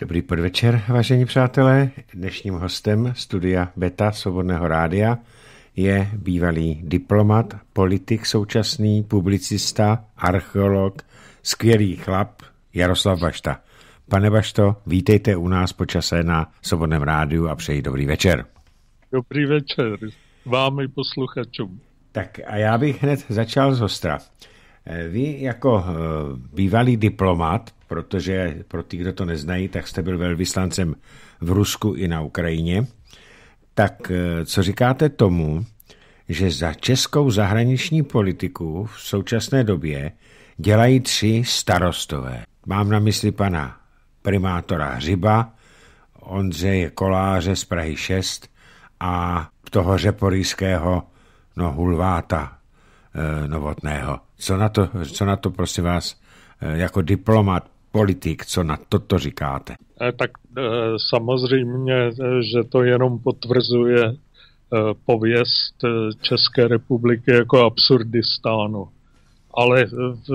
Dobrý podvečer, vážení přátelé. Dnešním hostem studia Beta Svobodného rádia je bývalý diplomat, politik současný, publicista, archeolog, skvělý chlap Jaroslav Bašta. Pane Bašto, vítejte u nás po čase na Svobodném rádiu a přeji dobrý večer. Dobrý večer vám i posluchačům. Tak a já bych hned začal zostra. Vy jako bývalý diplomat, protože pro ty, kdo to neznají, tak jste byl velvyslancem v Rusku i na Ukrajině, tak co říkáte tomu, že za českou zahraniční politiku v současné době dělají 3 starostové? Mám na mysli pana primátora Hřiba, Ondřeje Koláře z Prahy 6 a toho řeporyjského Hulváta Novotného. Co na to, prosím vás, jako diplomat, politik, co na toto říkáte? Tak samozřejmě, že to jenom potvrzuje pověst České republiky jako Absurdistánu. Ale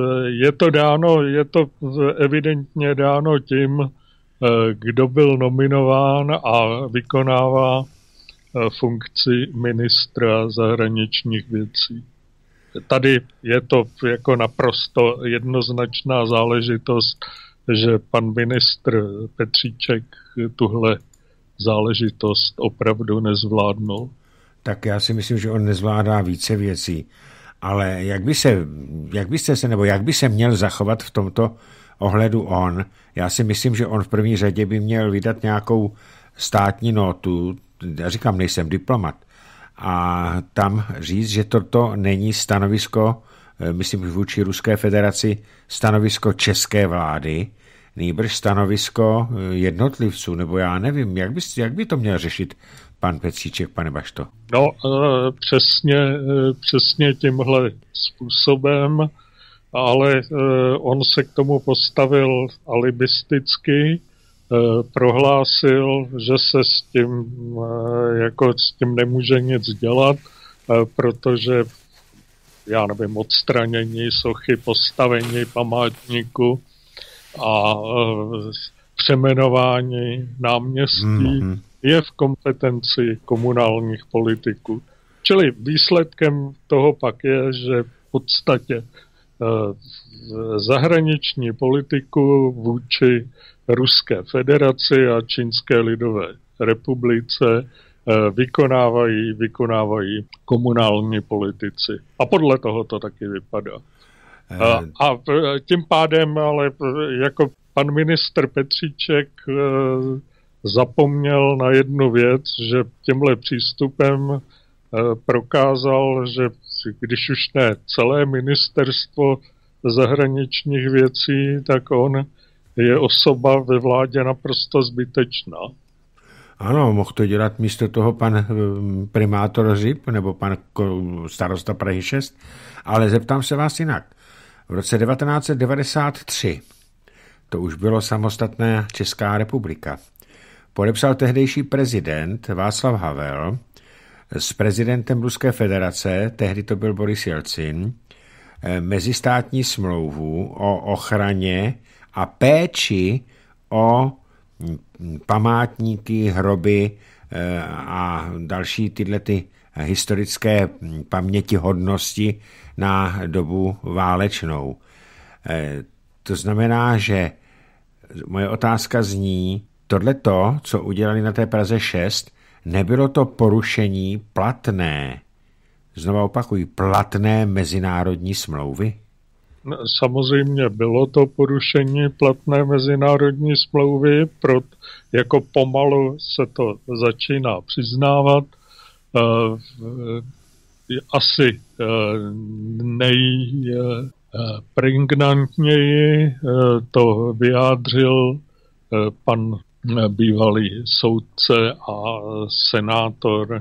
je to evidentně dáno tím, kdo byl nominován a vykonává funkci ministra zahraničních věcí. Tady je to jako naprosto jednoznačná záležitost, že pan ministr Petříček tuhle záležitost opravdu nezvládnul. Tak já si myslím, že on nezvládá více věcí. Ale jak by se měl zachovat v tomto ohledu on? Já si myslím, že on v první řadě by měl vydat nějakou státní notu. Já říkám, nejsem diplomat. A tam říct, že toto není stanovisko, myslím vůči Ruské federaci, stanovisko české vlády, nýbrž stanovisko jednotlivců, nebo já nevím, jak by to měl řešit pan Petříček, pane Bašto? No, přesně tímhle způsobem, ale on se k tomu postavil alibisticky, prohlásil, že se s tím nemůže nic dělat, protože, já nevím, odstranění sochy, postavení památníku a přeměnování náměstí je v kompetenci komunálních politiků. Čili výsledkem toho pak je, že v podstatě zahraniční politiku vůči Ruské federaci a Čínské lidové republice vykonávají komunální politici. A podle toho to taky vypadá. A tím pádem ale jako pan ministr Petříček zapomněl na jednu věc, že tímhle přístupem prokázal, že když už ne celé ministerstvo zahraničních věcí, tak on je osoba ve vládě naprosto zbytečná. Ano, mohl to dělat místo toho pan primátor Hřib nebo pan starosta Prahy 6, ale zeptám se vás jinak. V roce 1993, to už bylo samostatná Česká republika, podepsal tehdejší prezident Václav Havel s prezidentem Ruské federace, tehdy to byl Boris Jelcin, mezistátní smlouvu o ochraně a péči o památníky, hroby a další tyhle historické pamětihodnosti na dobu válečnou. To znamená, že moje otázka zní, tohleto, co udělali na té Praze 6, nebylo to porušení platné, znovu opakuji, platné mezinárodní smlouvy? Samozřejmě bylo to porušení platné mezinárodní smlouvy, jako pomalu se to začíná přiznávat. Asi nejpregnantněji to vyjádřil pan bývalý soudce a senátor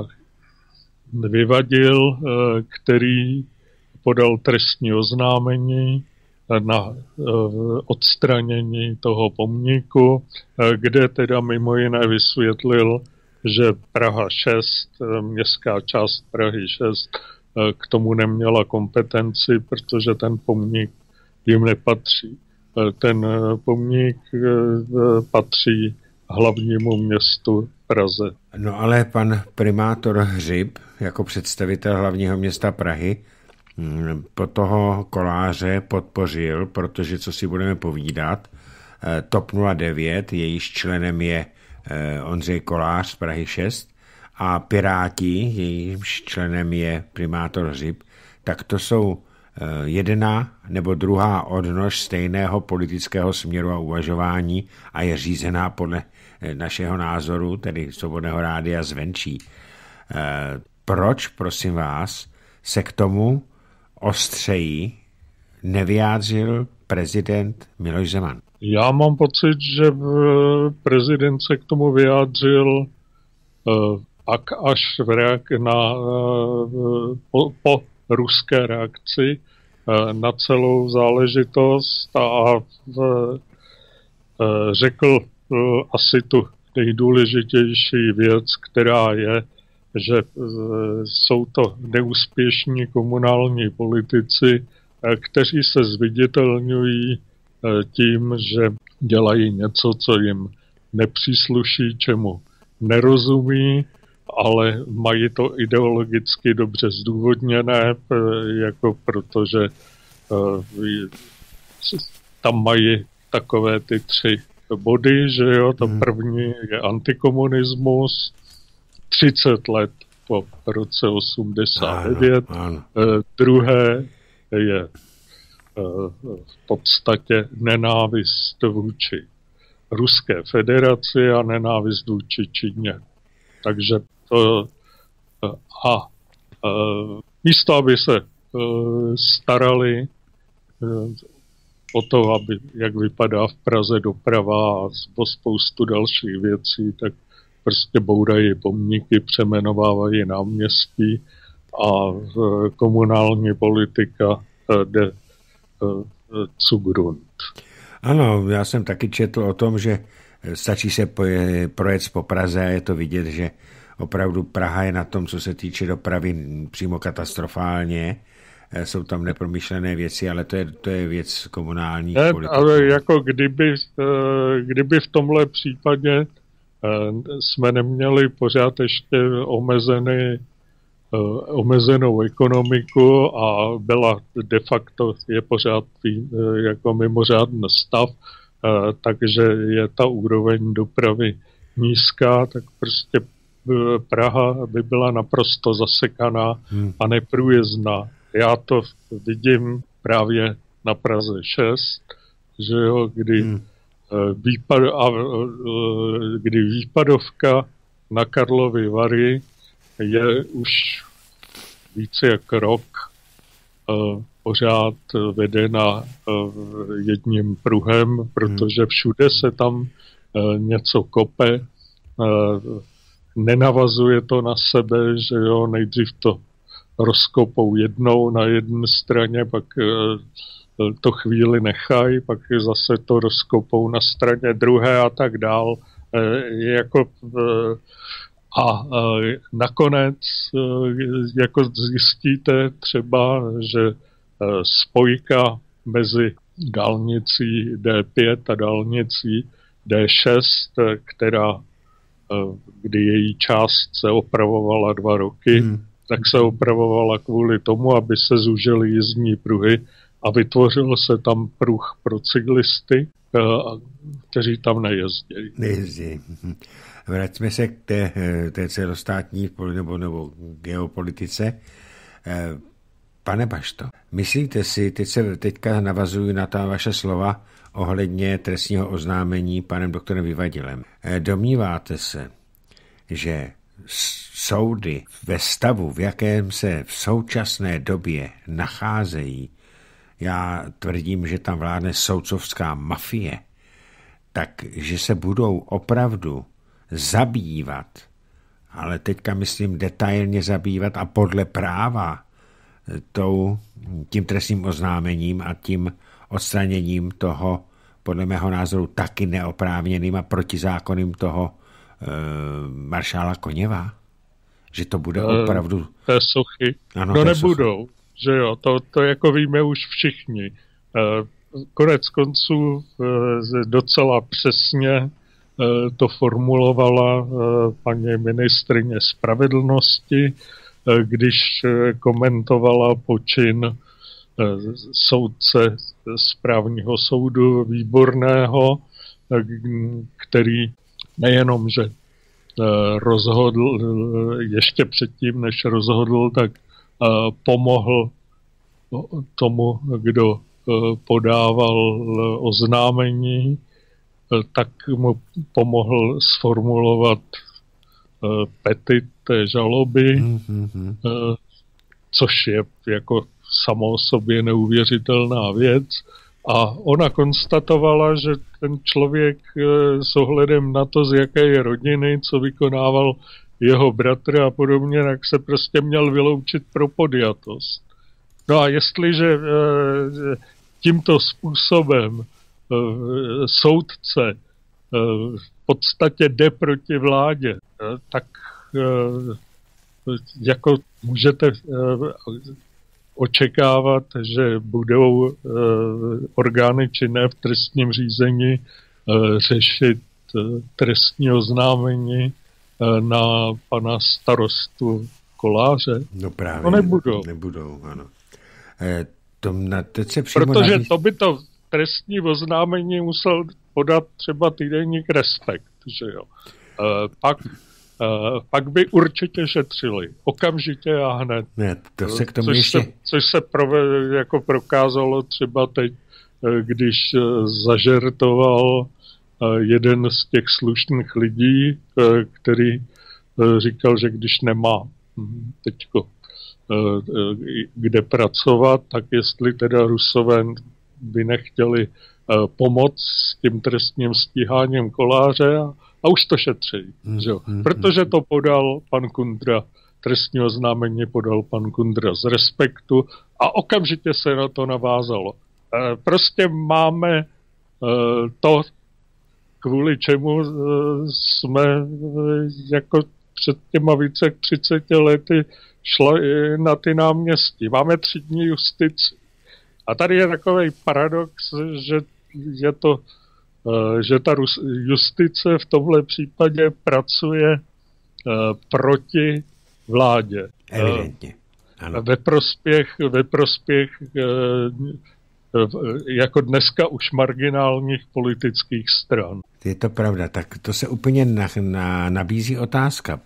Vyvadil, který podal trestní oznámení na odstranění toho pomníku, kde teda mimo jiné vysvětlil, že Praha 6, městská část Prahy 6, k tomu neměla kompetenci, protože ten pomník jim nepatří. ten pomník patří hlavnímu městu Praze. No ale pan primátor Hřib, jako představitel hlavního města Prahy, po toho koláře podpořil, protože co si budeme povídat, TOP 09, jejíž členem je Ondřej Kolář z Prahy 6 a Piráti, jejímž členem je primátor Hřib, tak to jsou jedna nebo druhá odnož stejného politického směru a uvažování a je řízená podle našeho názoru, tedy Svobodného rádia zvenčí. Proč, prosím vás, se k tomu ostřeji nevyjádřil prezident Miloš Zeman? Já mám pocit, že prezident se k tomu vyjádřil až po ruské reakci na celou záležitost a řekl asi tu nejdůležitější věc, která je, že jsou to neúspěšní komunální politici, kteří se zviditelňují tím, že dělají něco, co jim nepřísluší, čemu nerozumí, ale mají to ideologicky dobře zdůvodněné, jako protože tam mají takové ty 3 body, že jo, to první je antikomunismus, 30 let po roce 89, druhé je v podstatě nenávist vůči Ruské federaci a nenávist vůči Číně. Takže to místo, aby se starali o to, jak vypadá v Praze doprava a spoustu dalších věcí, tak prostě bourají pomníky, přeměnovávají náměstí a komunální politika jde zugrund. Ano, já jsem taky četl o tom, že stačí se projet po Praze a je to vidět, že opravdu Praha je na tom, co se týče dopravy, přímo katastrofálně. Jsou tam nepromyšlené věci, ale to je věc komunální politiky. Ale jako kdyby v tomhle případě jsme neměli pořád ještě omezenou ekonomiku a byla de facto je pořád jako mimořádný stav, takže je ta úroveň dopravy nízká, tak prostě Praha by byla naprosto zasekaná a neprůjezdná. Já to vidím právě na Praze 6, že jo, kdy výpadovka na Karlovy Vary je už více jak rok pořád vedena jedním pruhem, protože všude se tam něco kope, nenavazuje to na sebe, že jo, nejdřív to rozkopou jednou na jedné straně, pak to chvíli nechají, pak zase to rozkopou na straně druhé a tak dál. A nakonec jako zjistíte třeba, že spojka mezi dálnicí D5 a dálnicí D6, kdy její část se opravovala 2 roky, tak se opravovala kvůli tomu, aby se zúžily jízdní pruhy a vytvořil se tam pruh pro cyklisty, kteří tam nejezdí. Vraťme se k té celostátní nebo geopolitice. Pane Bašto, myslíte si, teďka navazuji na ta vaše slova ohledně trestního oznámení panem doktorem Vyvadilem. Domníváte se, že soudy ve stavu, v jakém se v současné době nacházejí, já tvrdím, že tam vládne soudcovská mafie, takže se budou opravdu zabývat, ale teďka myslím detailně zabývat a podle práva tím trestním oznámením a tím odstraněním toho, podle mého názoru, taky neoprávněným a protizákonným toho maršála Koněva? Že to bude opravdu... Té sochy. Ano, nebudou, že jo, to jako víme už všichni. konec konců docela přesně to formulovala paní ministryně spravedlnosti, když komentovala počin soudce správního soudu Výborného, který nejenom, že rozhodl, ještě předtím, než rozhodl, tak pomohl tomu, kdo podával oznámení, tak mu pomohl sformulovat petit té žaloby, což je jako samo o sobě neuvěřitelná věc. A ona konstatovala, že ten člověk s ohledem na to, z jaké je rodiny, co vykonával jeho bratr a podobně, tak se prostě měl vyloučit pro podjatost. No a jestliže tímto způsobem soudce v podstatě jde proti vládě, tak jako můžete očekávat, že budou orgány činné v trestním řízení řešit trestní oznámení na pana starostu Koláře. No právě. No nebudou. Nebudou, ano. Teď se protože to by to trestní oznámení musel podat třeba týdeník Respekt, že jo. Pak by určitě šetřili. Okamžitě a hned. Ne, to se k tomu což se jako prokázalo třeba teď, když zažertoval jeden z těch slušných lidí, který říkal, že když nemá teďko kde pracovat, tak jestli teda Rusové by nechtěli pomoct s tím trestním stíháním Koláře a už to šetří. Protože to podal pan Kundra, trestní oznámení podal pan Kundra z Respektu a okamžitě se na to navázalo. Prostě máme to, kvůli čemu jsme jako před těma více jak 30 lety šla na ty náměstí. Máme 3 dní justici. A tady je takový paradox, že ta justice v tomhle případě pracuje proti vládě. Evidentně. Ano. Ve prospěch jako dneska už marginálních politických stran. Je to pravda, tak to se úplně nabízí otázka.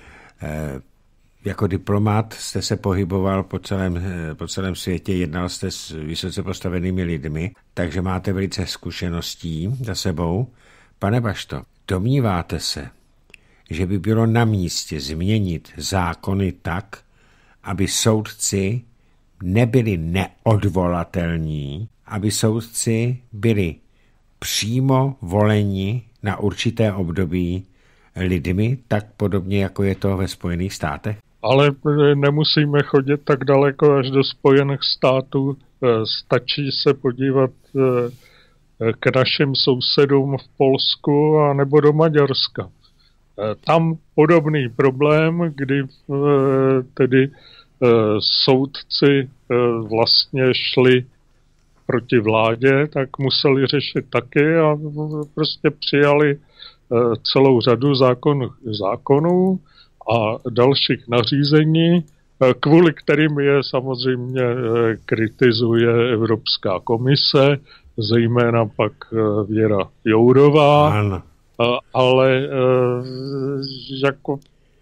Jako diplomat jste se pohyboval po celém světě, jednal jste s vysoce postavenými lidmi, takže máte velice zkušeností za sebou. Pane Bašto, domníváte se, že by bylo na místě změnit zákony tak, aby soudci nebyli neodvolatelní, aby soudci byli přímo voleni na určité období lidmi, tak podobně, jako je to ve Spojených státech? Ale nemusíme chodit tak daleko až do Spojených států. Stačí se podívat k našim sousedům v Polsku a nebo do Maďarska. Tam podobný problém, kdy tedy soudci vlastně šli proti vládě, tak museli řešit taky a prostě přijali celou řadu zákonů a dalších nařízení, kvůli kterým je samozřejmě kritizuje Evropská komise, zejména pak Věra Jourová, ale jako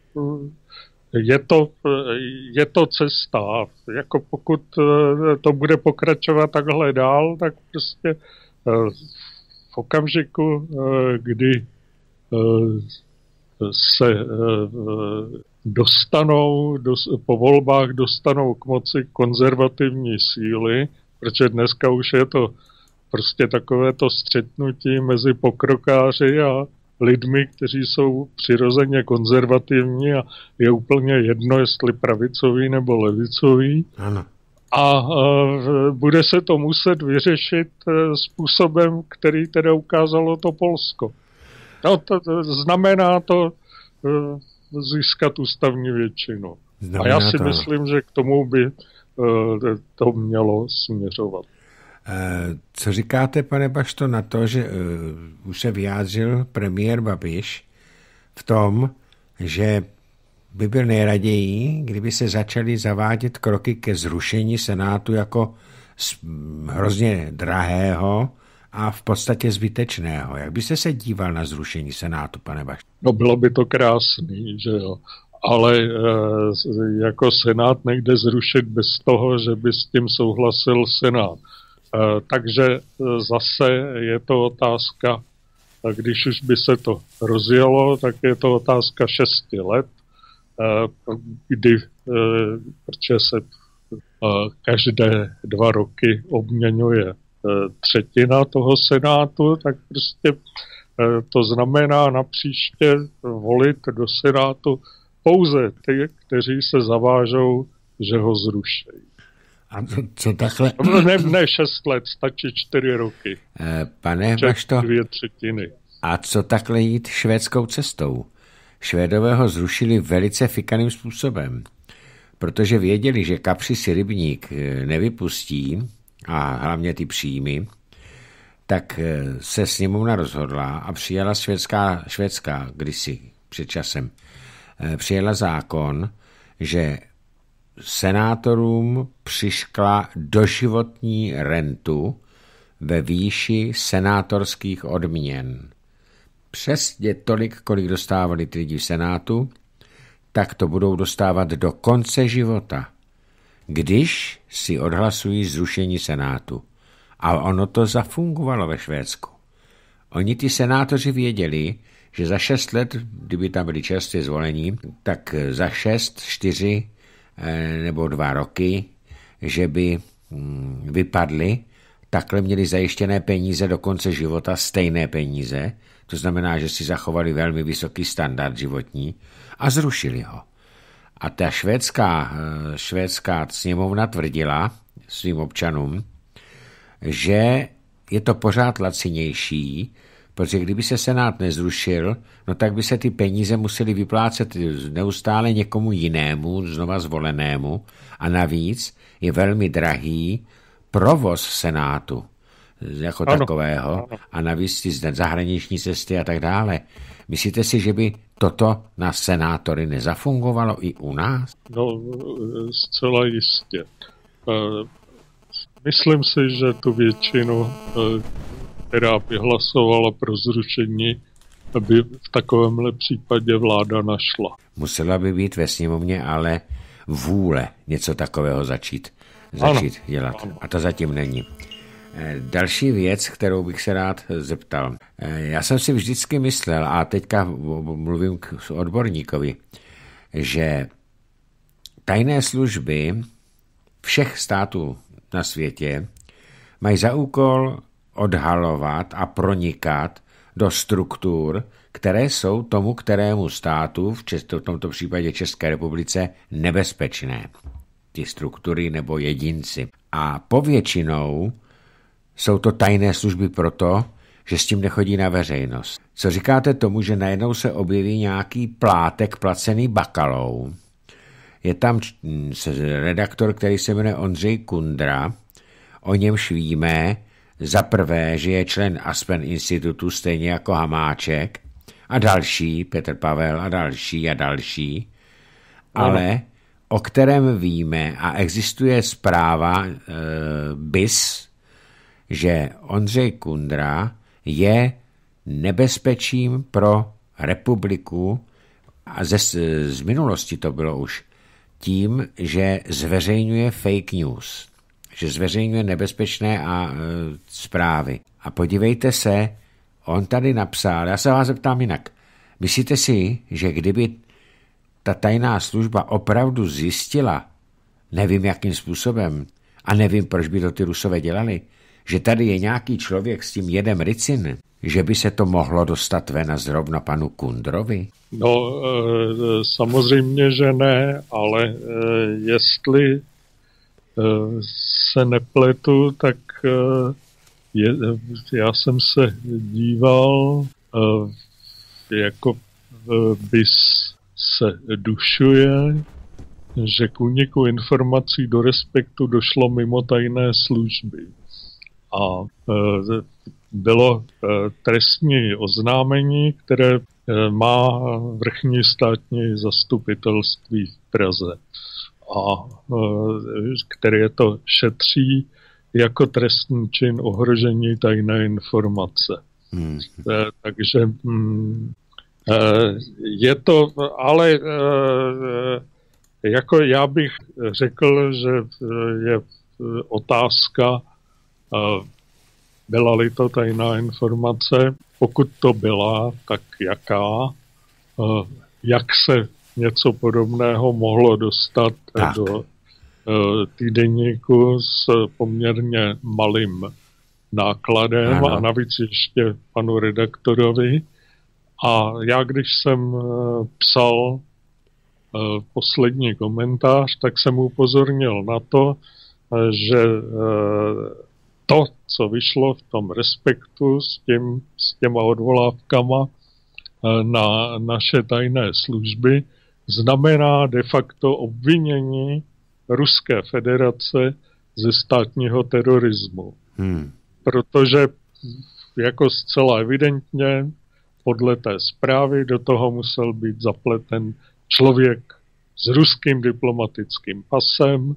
je to cesta. Jako pokud to bude pokračovat takhle dál, tak prostě v okamžiku, kdy se po volbách dostanou k moci konzervativní síly, protože dneska už je to prostě takové to střetnutí mezi pokrokáři a lidmi, kteří jsou přirozeně konzervativní a je úplně jedno, jestli pravicový nebo levicový. Ano. A bude se to muset vyřešit způsobem, který teda ukázalo to Polsko. No, znamená to získat ústavní většinu. A já si myslím, že k tomu by to mělo směřovat. Co říkáte, pane Bašto, na to, že už se vyjádřil premiér Babiš v tom, že by byl nejraději, kdyby se začaly zavádět kroky ke zrušení Senátu jako hrozně drahého a v podstatě zbytečného. Jak byste se díval na zrušení Senátu, pane Bašto? No bylo by to krásný, že jo. Ale jako Senát nejde zrušit bez toho, že by s tím souhlasil Senát. Takže zase je to otázka, když už by se to rozjelo, tak je to otázka 6 let, protože se každé 2 roky obměňuje třetina toho Senátu, tak prostě to znamená napříště volit do Senátu pouze ty, kteří se zavážou, že ho zruší. A co takhle? Ne 6 let, stačí 4 roky. Pane Bašto, 2/3. a co takhle jít švédskou cestou? Švédové ho zrušili velice fikaným způsobem, protože věděli, že Kapři si rybník nevypustí, a hlavně ty příjmy, tak se sněmovna rozhodla a přijala švédská kdysi před časem, přijala zákon, že senátorům přiškla doživotní rentu ve výši senátorských odměn. Přesně tolik, kolik dostávali ty lidi v Senátu, tak to budou dostávat do konce života, když si odhlasují zrušení Senátu. A ono to zafungovalo ve Švédsku. Oni ty senátoři věděli, že za 6 let, kdyby tam byli čerstvě zvolení, tak za 6, 4 nebo 2 roky, že by vypadli, takhle měli zajištěné peníze do konce života, stejné peníze, to znamená, že si zachovali velmi vysoký standard životní a zrušili ho. A ta švédská sněmovna tvrdila svým občanům, že je to pořád lacinější, protože kdyby se Senát nezrušil, no tak by se ty peníze musely vyplácet neustále někomu jinému, znova zvolenému, a navíc je velmi drahý provoz Senátu jako takového a navíc ty zahraniční cesty a tak dále. Myslíte si, že by toto na senátory nezafungovalo i u nás? No, zcela jistě. Myslím si, že tu většinu, která by hlasovala pro zrušení, by v takovémhle případě vláda našla. Musela by být ve sněmovně ale vůle něco takového začít dělat. Ano. A to zatím není. Další věc, kterou bych se rád zeptal. Já jsem si vždycky myslel, a teďka mluvím k odborníkovi, že tajné služby všech států na světě mají za úkol odhalovat a pronikat do struktur, které jsou tomu kterému státu, v tomto případě České republice, nebezpečné. Ty struktury nebo jedinci. A povětšinou jsou to tajné služby proto, že s tím nechodí na veřejnost. Co říkáte tomu, že najednou se objeví nějaký plátek placený Bakalou? Je tam redaktor, který se jmenuje Ondřej Kundra, o němž víme za prvé, že je člen Aspen institutu stejně jako Hamáček a další, Petr Pavel a další, ale o kterém víme a existuje zpráva BIS, že Ondřej Kundra je nebezpečím pro republiku a z minulosti to bylo už tím, že zveřejňuje fake news, že zveřejňuje nebezpečné zprávy. A podívejte se, on tady napsal, já se vás zeptám jinak, myslíte si, že kdyby ta tajná služba opravdu zjistila, nevím jakým způsobem, a nevím, proč by to ty Rusové dělali, že tady je nějaký člověk s tím jedem ricin, že by se to mohlo dostat ven a zrovna panu Kundrovi? No, samozřejmě, že ne, ale jestli se nepletu, tak já jsem se díval, jako BIS se dušuje, že k úniku informací do Respektu došlo mimo tajné služby. A bylo trestní oznámení, které má vrchní státní zastupitelství v Praze a které to šetří jako trestný čin ohrožení tajné informace. Takže je to, ale jako já bych řekl, že je otázka, byla-li to tajná informace, pokud to byla, tak jaká, jak se něco podobného mohlo dostat do týdeníku s poměrně malým nákladem a navíc ještě panu redaktorovi. A já, když jsem psal poslední komentář, tak jsem upozornil na to, že to, co vyšlo v tom Respektu s těma odvolávkama na naše tajné služby, znamená de facto obvinění Ruské federace ze státního terorismu. Protože jako zcela evidentně podle té zprávy do toho musel být zapleten člověk s ruským diplomatickým pasem,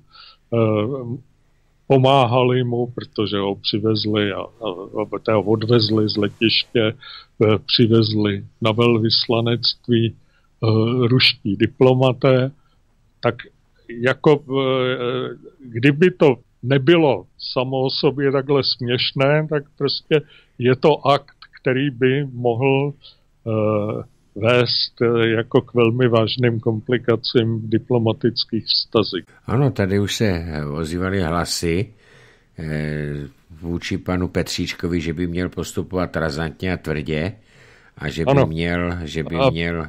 pomáhali mu, protože ho přivezli a ho odvezli z letiště, přivezli na velvyslanectví ruští diplomaté, tak jako kdyby to nebylo samo o sobě takhle směšné, tak prostě je to akt, který by mohl vést jako k velmi vážným komplikacím v diplomatických vztazích. Ano, tady už se ozývaly hlasy vůči panu Petříčkovi, že by měl postupovat razantně a tvrdě a že by měl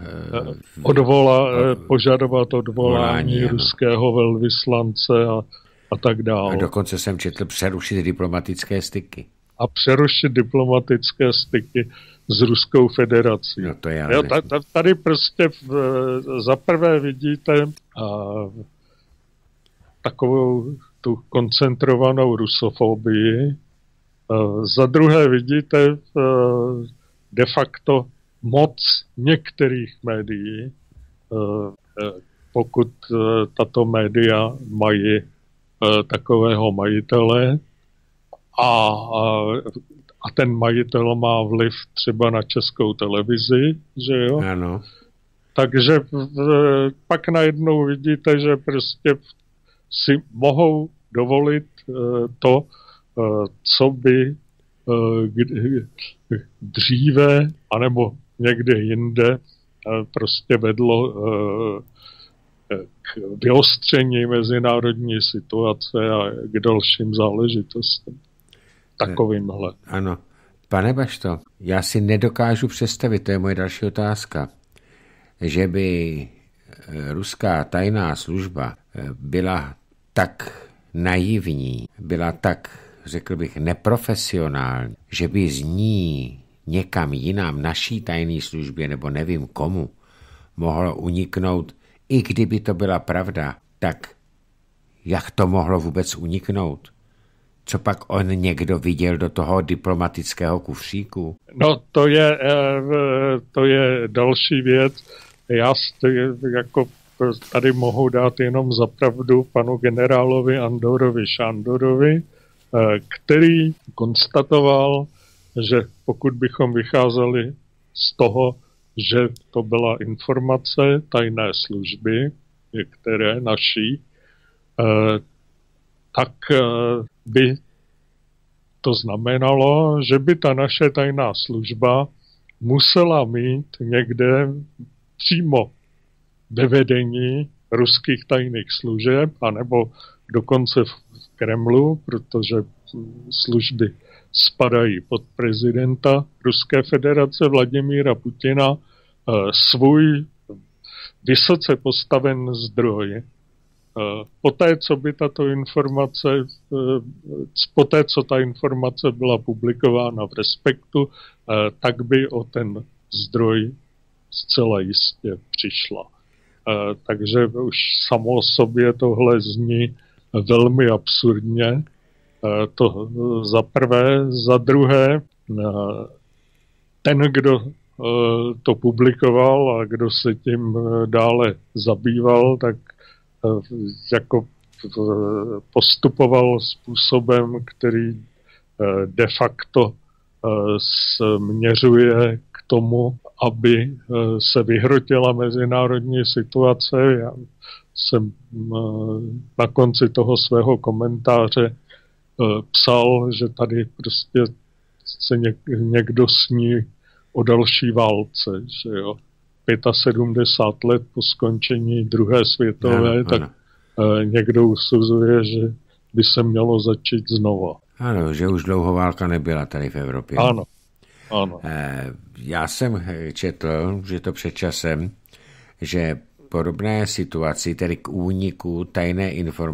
požadovat odvolání ruského velvyslance a tak dále. A dokonce jsem četl přerušit diplomatické styky. A přerušit diplomatické styky s Ruskou federací. No to je tady prostě za prvé vidíte takovou tu koncentrovanou rusofobii, za druhé vidíte de facto moc některých médií, pokud tato média mají takového majitele a ten majitel má vliv třeba na Českou televizi, že jo? Ano. Takže pak najednou vidíte, že prostě si mohou dovolit to, co by dříve, anebo někde jinde prostě vedlo k vyostření mezinárodní situace a k dalším záležitostem. Takovýmhle. Ano. Pane Bašto, já si nedokážu představit, to je moje další otázka, že by ruská tajná služba byla tak naivní, byla tak, řekl bych, neprofesionální, že by z ní někam jinam, naší tajné službě, nebo nevím komu, mohlo uniknout, i kdyby to byla pravda, tak jak to mohlo vůbec uniknout? Co pak on někdo viděl do toho diplomatického kufříku? No, to je další věc. Já jako tady mohu dát jenom za pravdu panu generálovi Andorovi Šandorovi, který konstatoval, že pokud bychom vycházeli z toho, že to byla informace tajné služby, některé naší, tak by to znamenalo, že by ta naše tajná služba musela mít někde přímo ve vedení ruských tajných služeb, anebo dokonce v Kremlu, protože služby spadají pod prezidenta Ruské federace Vladimíra Putina, svůj vysoce postaven zdroj. Poté, co ta informace byla publikována v Respektu, tak by o ten zdroj zcela jistě přišla. Takže už samo o sobě tohle zní velmi absurdně To za prvé. Za druhé, ten, kdo to publikoval a kdo se tím dále zabýval, tak jako postupoval způsobem, který de facto směřuje k tomu, aby se vyhrotila mezinárodní situace. Já jsem na konci toho svého komentáře psal, že tady prostě se někdo sní o další válce, že jo. 75 let po skončení druhé světové, tak někdo usuzuje, že by se mělo začít znova. Ano, že už dlouho válka nebyla tady v Evropě. Ano. Já jsem četl, že to před časem, že podobné situaci, tedy k úniku tajné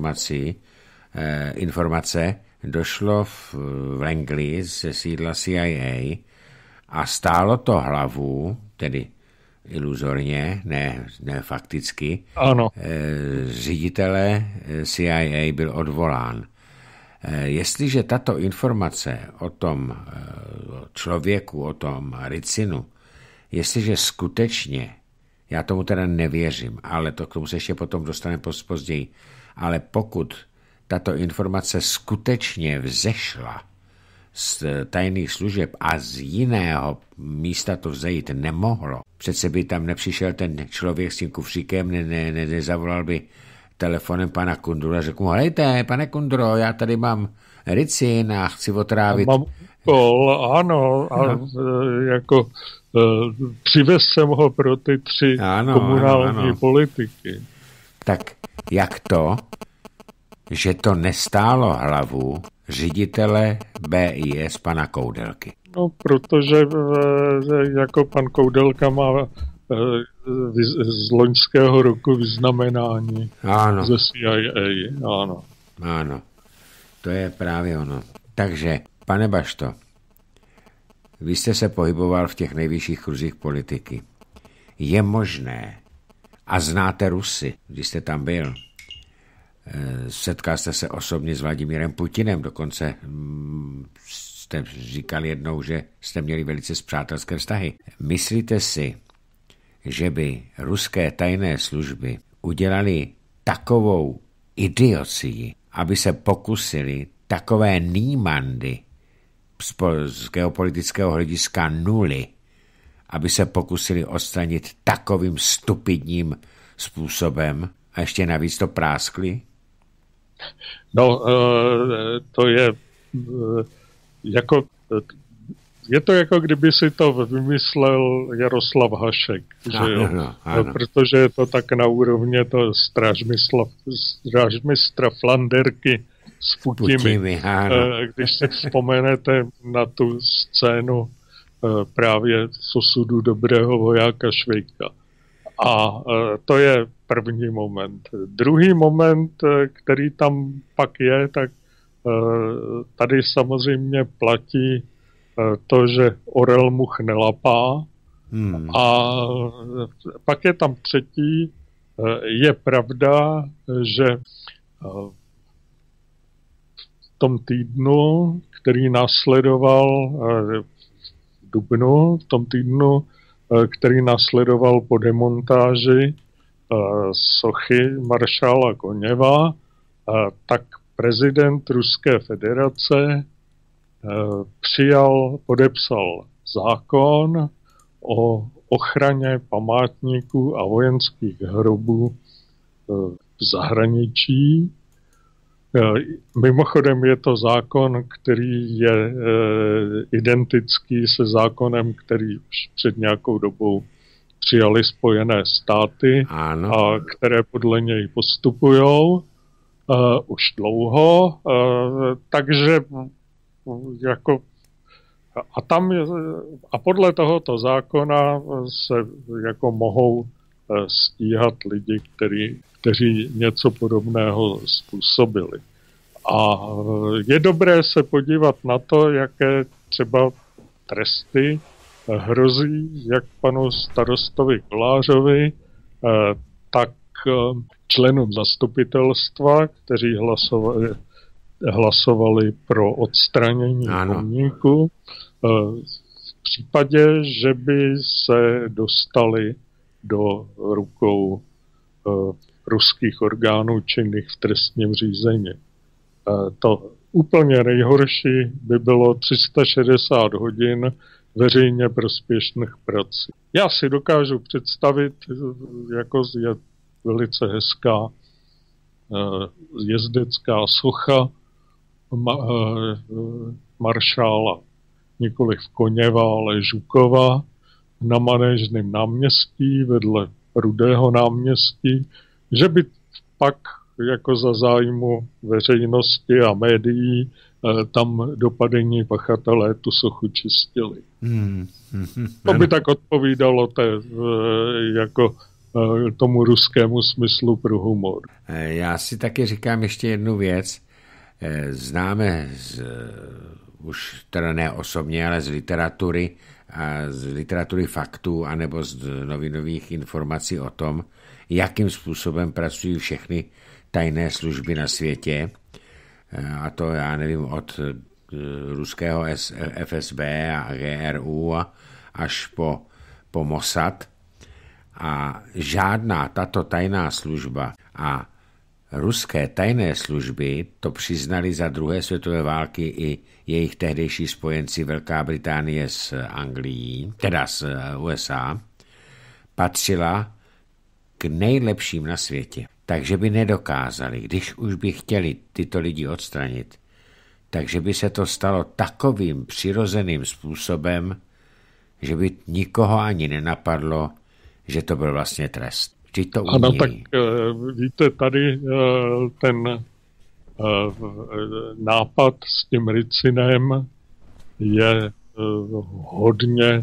informace, došlo v Langley ze sídla CIA a stálo to hlavu, tedy iluzorně, ne fakticky. Ano. Ředitele CIA byl odvolán. Jestliže tato informace o tom člověku, o tom Ricinu, jestliže skutečně, já tomu teda nevěřím, ale to k tomu se ještě potom dostaneme později, ale pokud tato informace skutečně vzešla z tajných služeb a z jiného místa to vzejít nemohlo, přece by tam nepřišel ten člověk s tím kufříkem, nezavolal by telefonem pana Kundru a řekl mu, hejte, pane Kundro, já tady mám ricin a chci otrávit. Mám úkol, ano, a jako přivez jsem ho pro ty 3 komunální politiky. Tak jak to, že to nestálo hlavu ředitele BIS pana Koudelky? No, protože jako pan Koudelka má z loňského roku vyznamenání ze CIA. Ano, to je právě ono. Takže, pane Bašto, vy jste se pohyboval v těch nejvyšších kruzích politiky. Je možné, a znáte Rusy, když jste tam byl, setkal jste se osobně s Vladimírem Putinem, dokonce jste říkal jednou, že jste měli velice přátelské vztahy. Myslíte si, že by ruské tajné služby udělali takovou idiocii, aby se pokusili takové nímandy z geopolitického hlediska nuly, aby se pokusili odstranit takovým stupidním způsobem a ještě navíc to práskli? No, to je jako... Je to jako kdyby si to vymyslel Jaroslav Hašek, že jo? Ano. Protože je to tak na úrovně to strážmistra Flanderky s Putimi. Když si vzpomenete na tu scénu právě z Osudu dobrého vojáka Švejka. A to je první moment. Druhý moment, který tam pak je, tak tady samozřejmě platí to, že orel much nelapá. A pak je tam třetí. Je pravda, že v tom týdnu, který následoval v dubnu, který následoval po demontáži sochy maršála Koněva, tak prezident Ruské federace podepsal zákon o ochraně památníků a vojenských hrobů v zahraničí. Mimochodem je to zákon, který je identický se zákonem, který už před nějakou dobou přijali Spojené státy a které podle něj postupujou už dlouho. Takže jako a podle tohoto zákona se jako mohou stíhat lidi, kteří něco podobného způsobili. A je dobré se podívat na to, jaké třeba tresty hrozí jak panu starostovi Kolářovi, tak členům zastupitelstva, kteří hlasovali hlasovali pro odstranění pomníku. V případě, že by se dostali do rukou ruských orgánů činných v trestním řízení. To úplně nejhorší by bylo 360 hodin veřejně prospěšných prací. Já si dokážu představit, jako je velice hezká jezdecká socha maršála nikoliv Koněva, ale Žukova na Manéžném náměstí vedle Rudého náměstí, že by pak jako za zájmu veřejnosti a médií tam dopadení pachatelé tu sochu čistili. To by tak odpovídalo jako tomu ruskému smyslu pro humor. Já si taky říkám ještě jednu věc. Známe už teda ne osobně, ale z literatury faktů anebo z novinových informací o tom, jakým způsobem pracují všechny tajné služby na světě. A to já nevím, od ruského FSB a GRU až po Mossad. A žádná tato tajná služba a ruské tajné služby to přiznali za druhé světové války i jejich tehdejší spojenci Velká Británie s Anglií, teda s USA, patřila k nejlepším na světě. Takže by nedokázali, když už by chtěli tyto lidi odstranit, takže by se to stalo takovým přirozeným způsobem, že by nikoho ani nenapadlo, že to byl vlastně trest. To ano, tak víte, tady ten nápad s tím ricinem je hodně,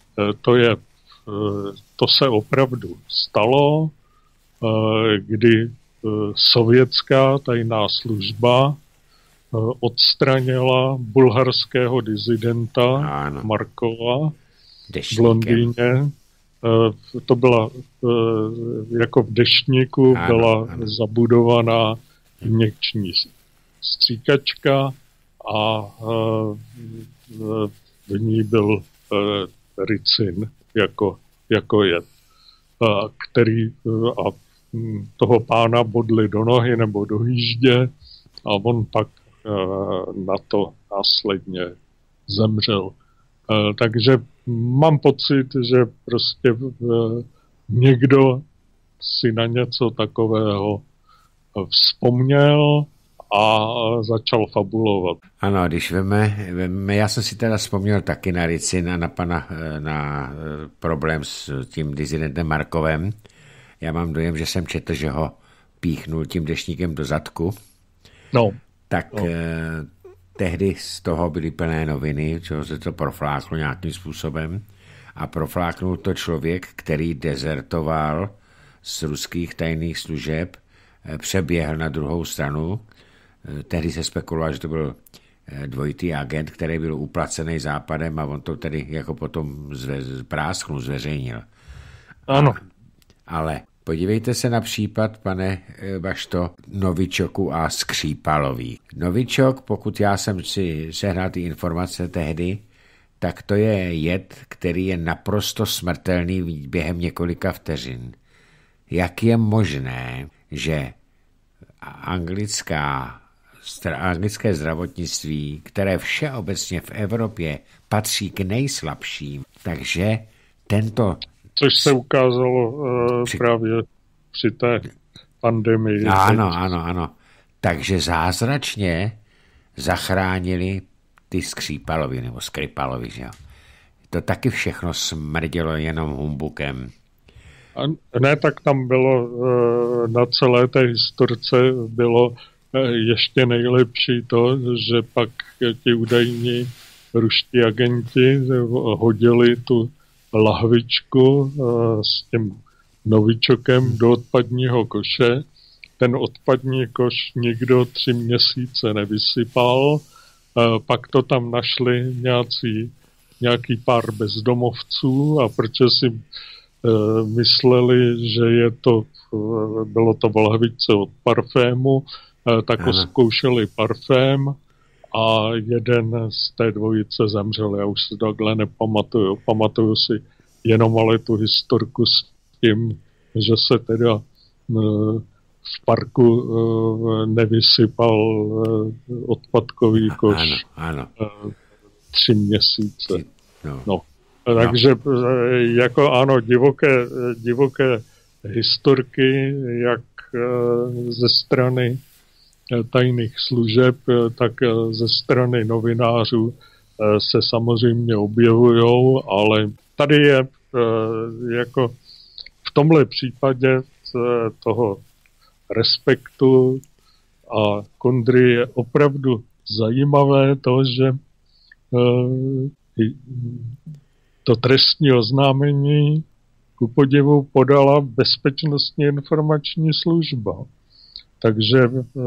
to se opravdu stalo, kdy sovětská tajná služba odstranila bulharského dizidenta Markova v Londýně. To byla jako v Deštníku byla zabudovaná injekční stříkačka a v ní byl ricin jako jed, který a toho pána bodli do nohy nebo do hýždě a on pak na to následně zemřel. Takže mám pocit, že prostě někdo si na něco takového vzpomněl a začal fabulovat. Ano, když veme, já jsem si teda vzpomněl taky na ricin a na problém s tím dizidentem Markovem. Já mám dojem, že jsem četl, že ho píchnul tím deštníkem do zadku. No. Tak tehdy z toho byly plné noviny, čeho se to profláklo nějakým způsobem. A profláknul to člověk, který dezertoval z ruských tajných služeb, přeběhl na druhou stranu. Tehdy se spekuloval, že to byl dvojitý agent, který byl uplacený Západem a on to tedy jako potom prásknul, zveřejnil. Ano. Ale podívejte se na případ, pane Bašto, Novičoku a Skřípalový. Novičok, pokud já jsem si sehnal ty informace tehdy, tak to je jed, který je naprosto smrtelný během několika vteřin. Jak je možné, že anglické zdravotnictví, které všeobecně v Evropě patří k nejslabším, takže tento... Což se ukázalo právě při té pandemii. Ano. Takže zázračně zachránili ty Skřípalovi nebo Skripalovi, že jo. To taky všechno smrdělo jenom humbukem. Ne, tak tam bylo na celé té historce bylo ještě nejlepší to, že pak ti údajní ruští agenti hodili tu lahvičku s tím Novičokem do odpadního koše. Ten odpadní koš nikdo 3 měsíce nevysypal, pak to tam našli nějaký pár bezdomovců a protože si mysleli, že bylo to v lahvičce od parfému, tak zkoušeli parfém a jeden z té dvojice zemřel. Já už si takhle nepamatuju. Pamatuju si jenom ale tu historku s tím, že se teda v parku nevysypal odpadkový koš ano. 3 měsíce. No. Takže jako ano, divoké historky, jak ze strany tajných služeb, tak ze strany novinářů se samozřejmě objevujou, ale tady je jako v tomhle případě toho respektu a Kondry je opravdu zajímavé to, že to trestní oznámení ku podivu podala Bezpečnostní informační služba. Takže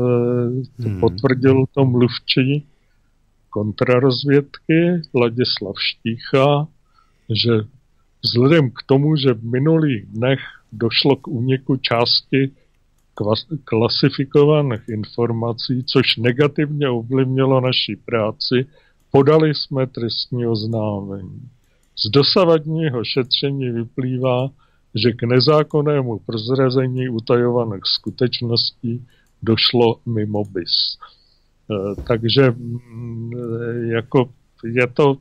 potvrdil to mluvčí kontrarozvědky Ladislav Štícha, že vzhledem k tomu, že v minulých dnech došlo k úniku části klasifikovaných informací, což negativně ovlivnilo naši práci, podali jsme trestní oznámení. Z dosavadního šetření vyplývá, že k nezákonnému prozrazení utajovaných skutečností došlo mimo BIS. Takže jako je to...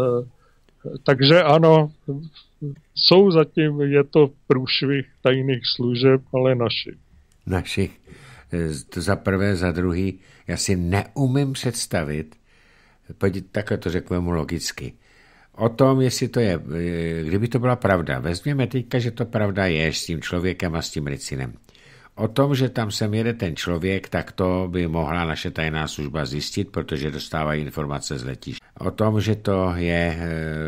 Takže ano, jsou zatím, je to průšvih tajných služeb, ale našich. Našich. To za prvé, za druhý, já si neumím představit, takhle to řeknu logicky, o tom, jestli to je, kdyby to byla pravda. Vezměme teďka, že to pravda je s tím člověkem a s tím Ricinem. O tom, že tam sem jede ten člověk, tak to by mohla naše tajná služba zjistit, protože dostávají informace z letiště. O tom, že to je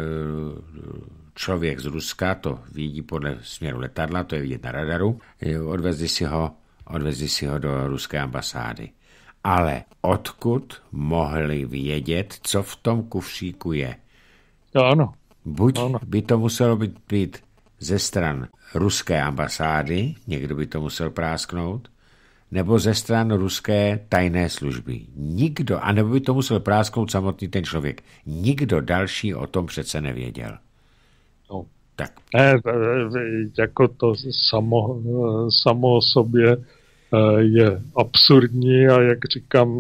člověk z Ruska, to vidí podle směru letadla, to je vidět na radaru, odvezli si ho do ruské ambasády. Ale odkud mohli vědět, co v tom kufříku je? Ano. Buď by to muselo být ze stran ruské ambasády, někdo by to musel prásknout, nebo ze stran ruské tajné služby. Nikdo, anebo by to musel prásknout samotný ten člověk. Nikdo další o tom přece nevěděl. No. Tak. Ne, jako to samo o sobě je absurdní a jak říkám,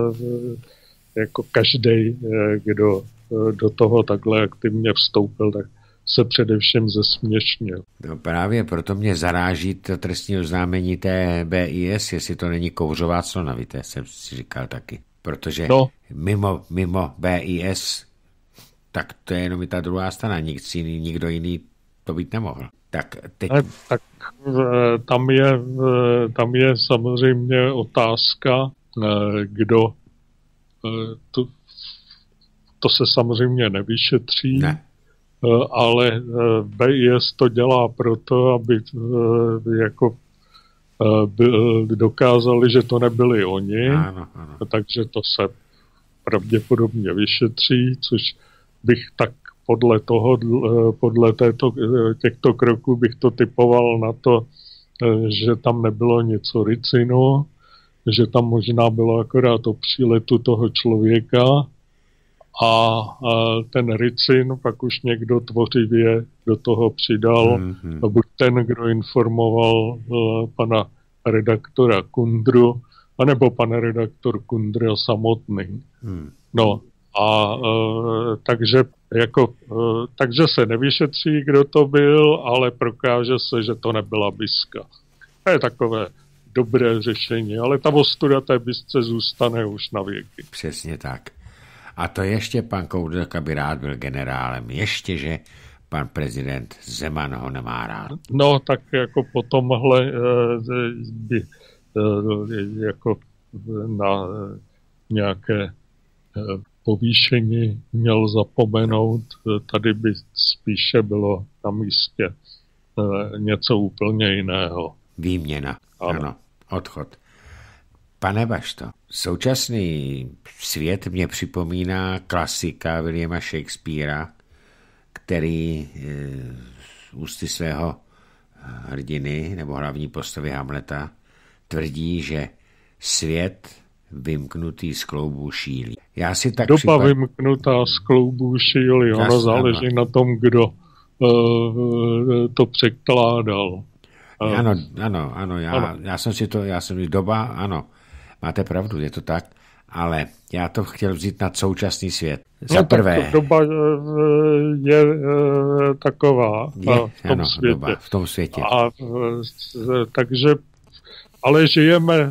jako každej, kdo do toho takhle aktivně vstoupil, tak se především zesměšnil. No právě proto mě zaráží to trestní oznámení té BIS, jestli to není kouřová clonavité, jsem si říkal taky. Protože mimo BIS, tak to je jenom i ta druhá strana, nikdo jiný to být nemohl. Tak teď... Tak tam je samozřejmě otázka, kdo to se samozřejmě nevyšetří, ne. Ale BIS to dělá proto, aby jako dokázali, že to nebyli oni, ano. Takže to se pravděpodobně vyšetří, což bych tak podle těchto kroků bych to typoval na to, že tam nebylo nic o Ricinu, že tam možná bylo akorát o příletu toho člověka a ten Ricin pak už někdo tvořivě do toho přidal, buď ten, kdo informoval pana redaktora Kundru, anebo pan redaktor Kundra samotný. No a takže se nevyšetří, kdo to byl, ale prokáže se, že to nebyla Biska. To je takové dobré řešení, ale ta ostuda té Bisce zůstane už na věky. Přesně tak. A to ještě pan Koudelka by rád byl generálem. Ještě, že pan prezident Zeman ho nemá rád. No, tak jako po tomhle by jako na nějaké povýšení měl zapomenout. Tady by spíše bylo na místě něco úplně jiného. Výměna. Ano. Odchod. Pane Bašto, současný svět mě připomíná klasika Williama Shakespearea, který ústy svého hrdiny nebo hlavní postavy Hamleta tvrdí, že Svět vymknutý z kloubů šílí. Já si tak Doba vymknutá z kloubů šílí, ono záleží na tom, kdo to překládal. Ano, já jsem doba, ano, máte pravdu, je to tak, ale já to chtěl vzít na současný svět. Za prvé. Doba je taková v tom světě. Takže, ale žijeme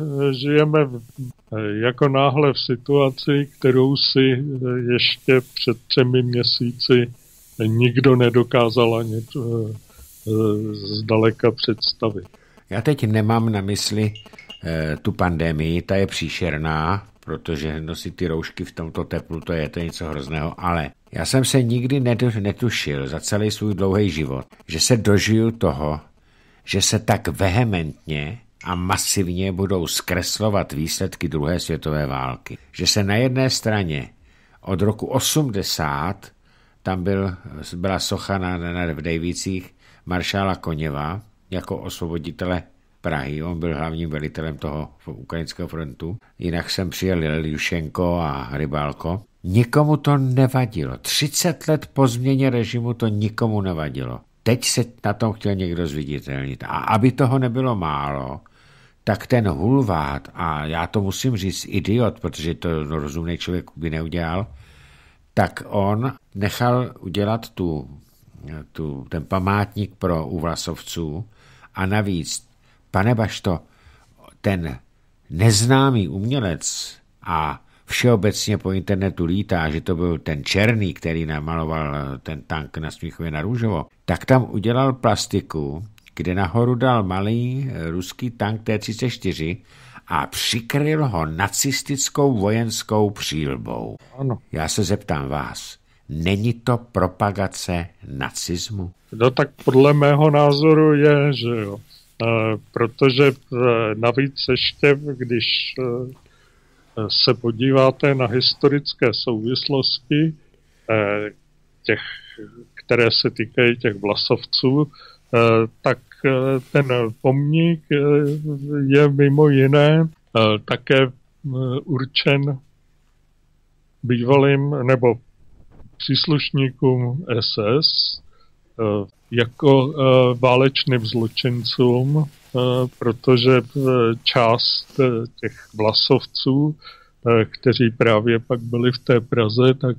jako náhle v situaci, kterou si ještě před 3 měsíci nikdo nedokázal ani zdaleka představit. Já teď nemám na mysli tu pandemii, ta je příšerná, protože nosit ty roušky v tomto teplu, to je něco hrozného, ale já jsem se nikdy netušil za celý svůj dlouhý život, že se dožiju toho, že se tak vehementně a masivně budou zkreslovat výsledky druhé světové války. Že se na jedné straně od roku 80 tam byla socha v Dejvicích maršála Koněva jako osvoboditele Prahy. On byl hlavním velitelem toho ukrajinského frontu. Jinak jsem přijel Jušenko a Rybálko. Nikomu to nevadilo. 30 let po změně režimu to nikomu nevadilo. Teď se na tom chtěl někdo zviditelnit. A aby toho nebylo málo, tak ten hulvát, a já to musím říct idiot, protože to rozumný člověk by neudělal, tak on nechal udělat ten památník pro uvlasovců a navíc, pane Bašto, ten neznámý umělec a všeobecně po internetu lítá, že to byl ten Černý, který namaloval ten tank na Smíchově na Růžovo, tak tam udělal plastiku, kde nahoru dal malý ruský tank T-34 a přikryl ho nacistickou vojenskou přílbou. Ano. Já se zeptám vás, není to propagace nacismu? No tak podle mého názoru je, že jo. Protože navíc ještě, když se podíváte na historické souvislosti, které se týkají těch vlasovců, tak ten pomník je mimo jiné také určen bývalým nebo příslušníkům SS jako válečným zločincům, protože část těch vlasovců, kteří právě pak byli v té Praze, tak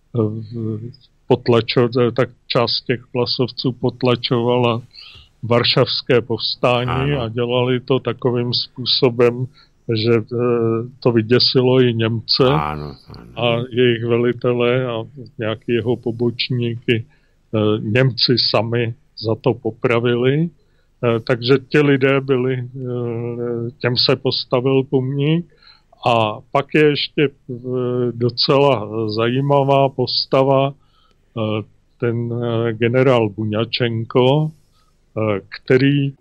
část těch vlasovců potlačovala varšavské povstání a dělali to takovým způsobem, že to vyděsilo i Němce a jejich velitele a nějaký jeho pobočníky Němci sami za to popravili. Takže ti lidé těm se postavil pomník. A pak je ještě docela zajímavá postava ten generál Buňačenko, který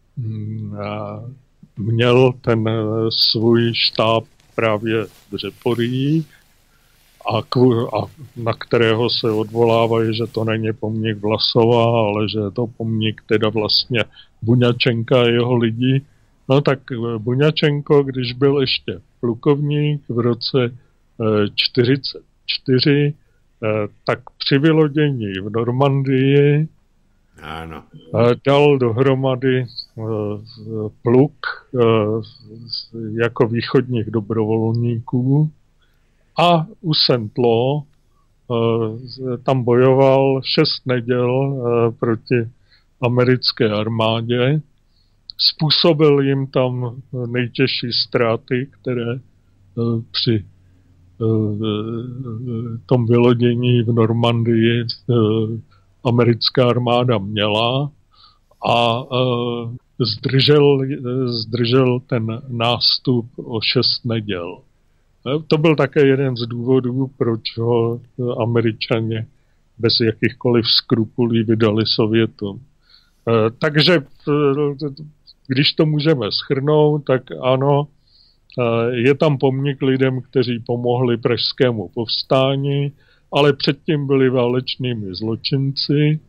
měl ten svůj štáb právě v Řeporyjích a na kterého se odvolávají, že to není pomník Vlasova, ale že je to pomník teda vlastně Buňačenka a jeho lidí. No tak Buňačenko, když byl ještě plukovník v roce 1944, tak při vylodění v Normandii dal dohromady pluk jako východních dobrovolníků a u Saint-Lô tam bojoval 6 neděl proti americké armádě. Způsobil jim tam nejtěžší ztráty, které při tom vylodění v Normandii americká armáda měla a zdržel ten nástup o 6 neděl. To byl také jeden z důvodů, proč ho Američané bez jakýchkoliv skrupulí vydali Sovětům. Takže když to můžeme shrnout, tak ano, je tam pomník lidem, kteří pomohli pražskému povstání, ale předtím byli válečnými zločinci,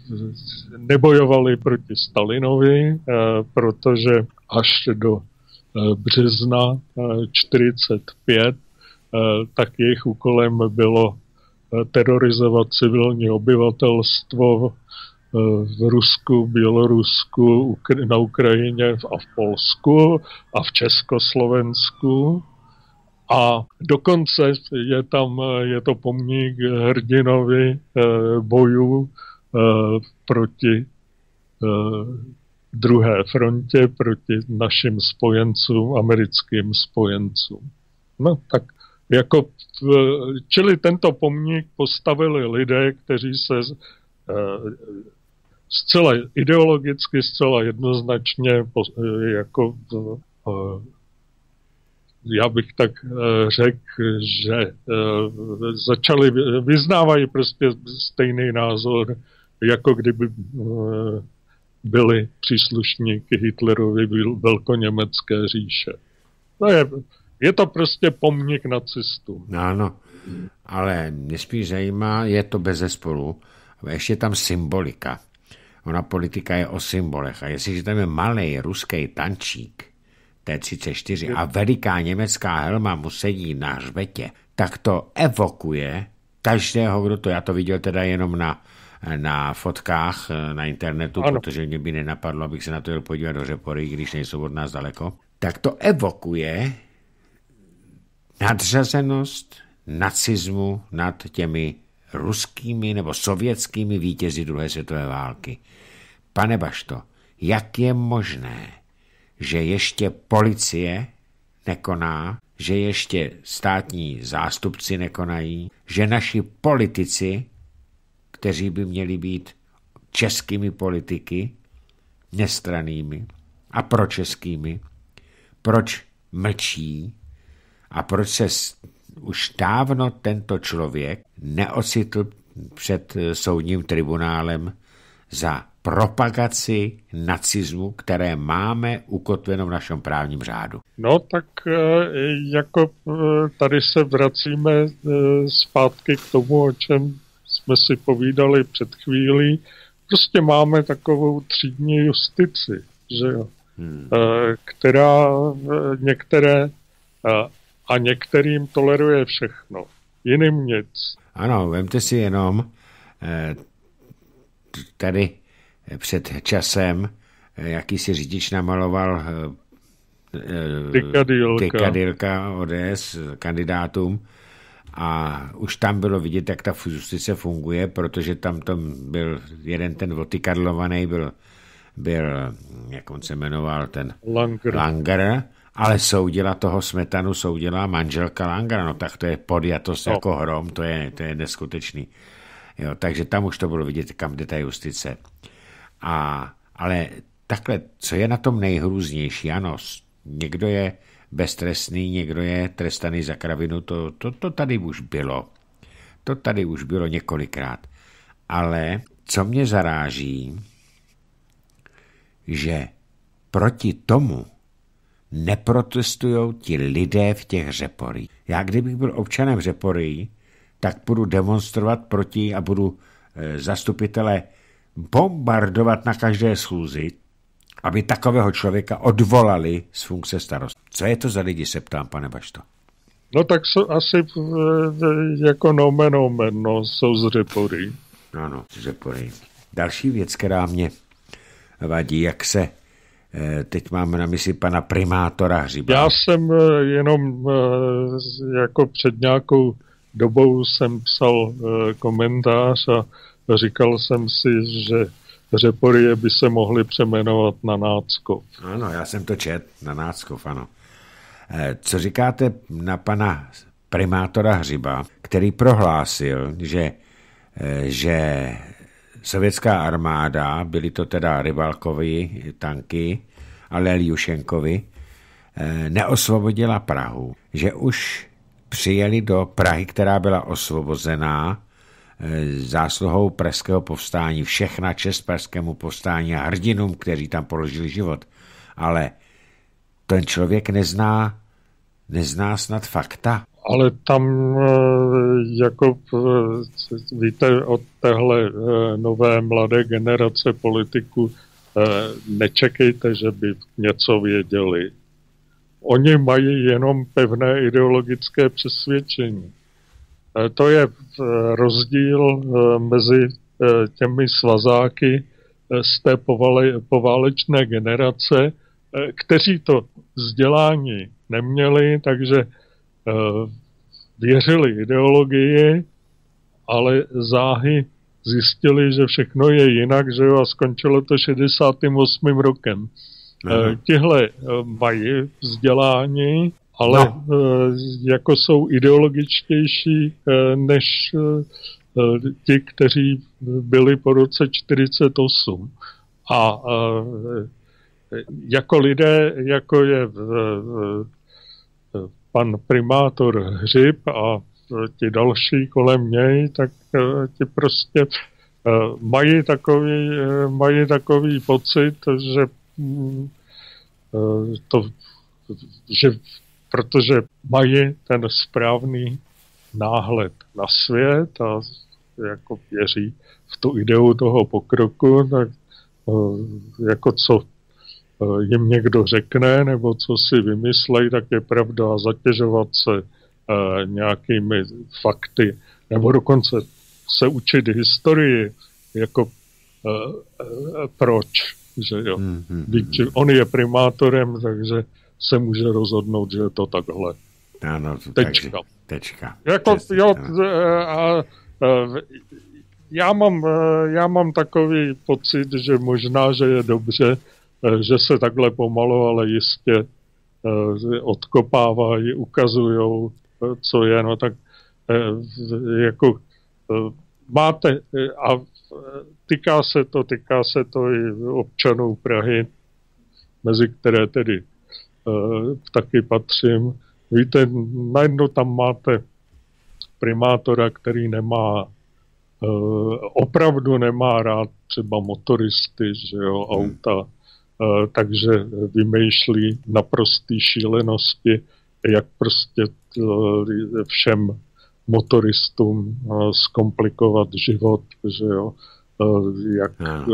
nebojovali proti Stalinovi, protože až do března 1945, tak jejich úkolem bylo terorizovat civilní obyvatelstvo v Rusku, Bělorusku, na Ukrajině a v Polsku a v Československu. A dokonce je to pomník hrdinovi bojů proti druhé frontě, proti našim spojencům, americkým spojencům. No tak jako, čili tento pomník postavili lidé, kteří se zcela ideologicky, zcela jednoznačně jako já bych tak řekl, že vyznávají prostě stejný názor, jako kdyby byli příslušníky Hitlerovy velkoněmecké říše. Je to prostě pomník nacistům. Ano, ale mě spíš zajímá, je to bezesporu, ještě tam symbolika. Ona politika je o symbolech a jestliže tam je malej ruský tančík T-34 a veliká německá helma mu sedí na hřbetě, tak to evokuje každého, kdo to, já to viděl teda jenom na fotkách na internetu, ano. Protože mě by nenapadlo, abych se na to jel podívat do Řepory, když nejsou od nás daleko, tak to evokuje nadřazenost nacismu nad těmi ruskými nebo sovětskými vítězi druhé světové války. Pane Bašto, jak je možné, že ještě policie nekoná, že ještě státní zástupci nekonají, že naši politici, kteří by měli být českými politiky, nestranými a pročeskými, proč mlčí a proč se už dávno tento člověk neocitl před soudním tribunálem za propagaci nacismu, které máme ukotveno v našem právním řádu. No tak jako tady se vracíme zpátky k tomu, o čem jsme si povídali před chvílí. Prostě máme takovou třídní justici, že jo? Která některým toleruje všechno, jiným nic. Ano, vemte si jenom tady před časem jakýsi řidič namaloval dykadýlka ODS kandidátům a už tam bylo vidět, jak ta justice funguje, protože tam byl jeden ten otykadlovaný, byl, jak on se jmenoval, ten Langer, ale soudila toho Smetanu, soudila manželka Langera, no tak to je podjatost jako hrom, to je neskutečný. Jo, takže tam už to bylo vidět, kam jde ta justice. Ale takhle, co je na tom nejhrůznější, ano, někdo je beztrestný, někdo je trestaný za kravinu, to tady už bylo. To tady už bylo několikrát. Ale co mě zaráží, že proti tomu neprotestují ti lidé v těch Řeporích. Já kdybych byl občanem Řeporí, tak budu demonstrovat proti a budu zastupitele bombardovat na každé schůzi, aby takového člověka odvolali z funkce starosta. Co je to za lidi, se ptám, pane Bašto? No tak jsou asi jako nomen, jsou z Řeporí. Ano, z Řeporí. Další věc, která mě vadí, jak se teď máme na mysli pana primátora Hřiba. Já jsem jenom jako před nějakou dobou jsem psal komentář a říkal jsem si, že Řeporyje by se mohly přeměnovat na Náckov. Ano, já jsem to četl, na Náckov, ano. Co říkáte na pana primátora Hřiba, který prohlásil, že sovětská armáda, byly to teda Rybalkovy tanky, ale Iljušenkovi, neosvobodila Prahu, že už přijeli do Prahy, která byla osvobozená zásluhou pražského povstání, všechna čest pražskému povstání a hrdinům, kteří tam položili život. Ale ten člověk nezná snad fakta. Ale tam, jako víte, od téhle nové mladé generace politiků nečekejte, že by něco věděli. oni mají jenom pevné ideologické přesvědčení. To je rozdíl mezi těmi svazáky z té poválečné generace, kteří to vzdělání neměli, takže věřili ideologii, ale záhy zjistili, že všechno je jinak, že jo, a skončilo to 68. rokem. Tihle mají vzdělání, ale jako jsou ideologičtější než ti, kteří byli po roce 48. A jako lidé, jako je pan primátor Hřib a ti další kolem něj, tak ti prostě mají takový pocit, že protože mají ten správný náhled na svět a jako věří v tu ideu toho pokroku, tak jako co jim někdo řekne, nebo co si vymyslejí, tak je pravda, zatěžovat se nějakými fakty, nebo dokonce se učit historii, jako proč, že jo. On je primátorem, takže se může rozhodnout, že je to takhle. Ano, tečka. Jako, jo, já mám takový pocit, že možná, že je dobře, že se takhle pomalu, ale jistě odkopávají, ukazujou, co je, no tak jako máte a týká se to i občanů Prahy, mezi které tedy taky patřím. Víte, najednou tam máte primátora, který opravdu nemá rád třeba motoristy, že jo, auta, takže vymýšlí naprostý šílenosti, jak prostě všem motoristům zkomplikovat život, že jo, jak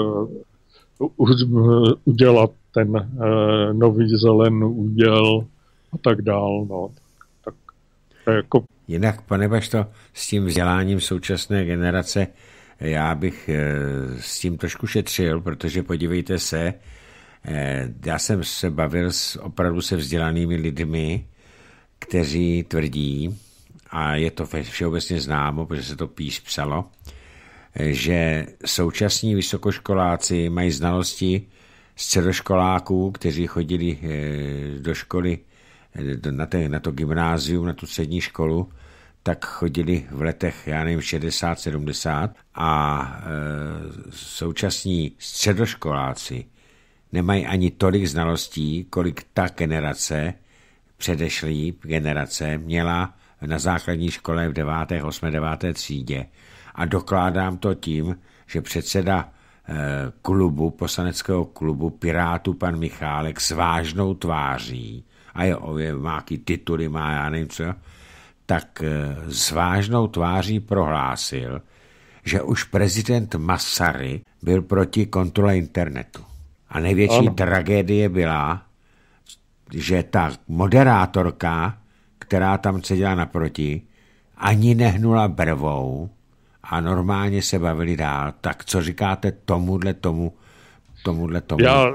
udělat ten nový zelený úděl a tak dál, no. Tak jako... Jinak, pane Bašto, s tím vzděláním současné generace já bych s tím trošku šetřil, protože podívejte se, já jsem se bavil opravdu se vzdělanými lidmi, kteří tvrdí, a je to všeobecně známo, protože se to psalo, že současní vysokoškoláci mají znalosti středoškoláků, kteří chodili do školy, na to gymnázium, na tu střední školu, tak chodili v letech, já nevím, 60, 70 a současní středoškoláci nemají ani tolik znalostí, kolik ta generace, předešlý generace, měla na základní škole v 9., 8., 9. třídě. A dokládám to tím, že předseda poslaneckého klubu Pirátů pan Michálek s vážnou tváří, a má jaký tituly, má já nevím co, tak s vážnou tváří prohlásil, že už prezident Masaryk byl proti kontrole internetu. A největší tragédie byla, že ta moderátorka, která tam seděla naproti, ani nehnula brvou a normálně se bavili dál. Tak co říkáte tomuhle tomu? Já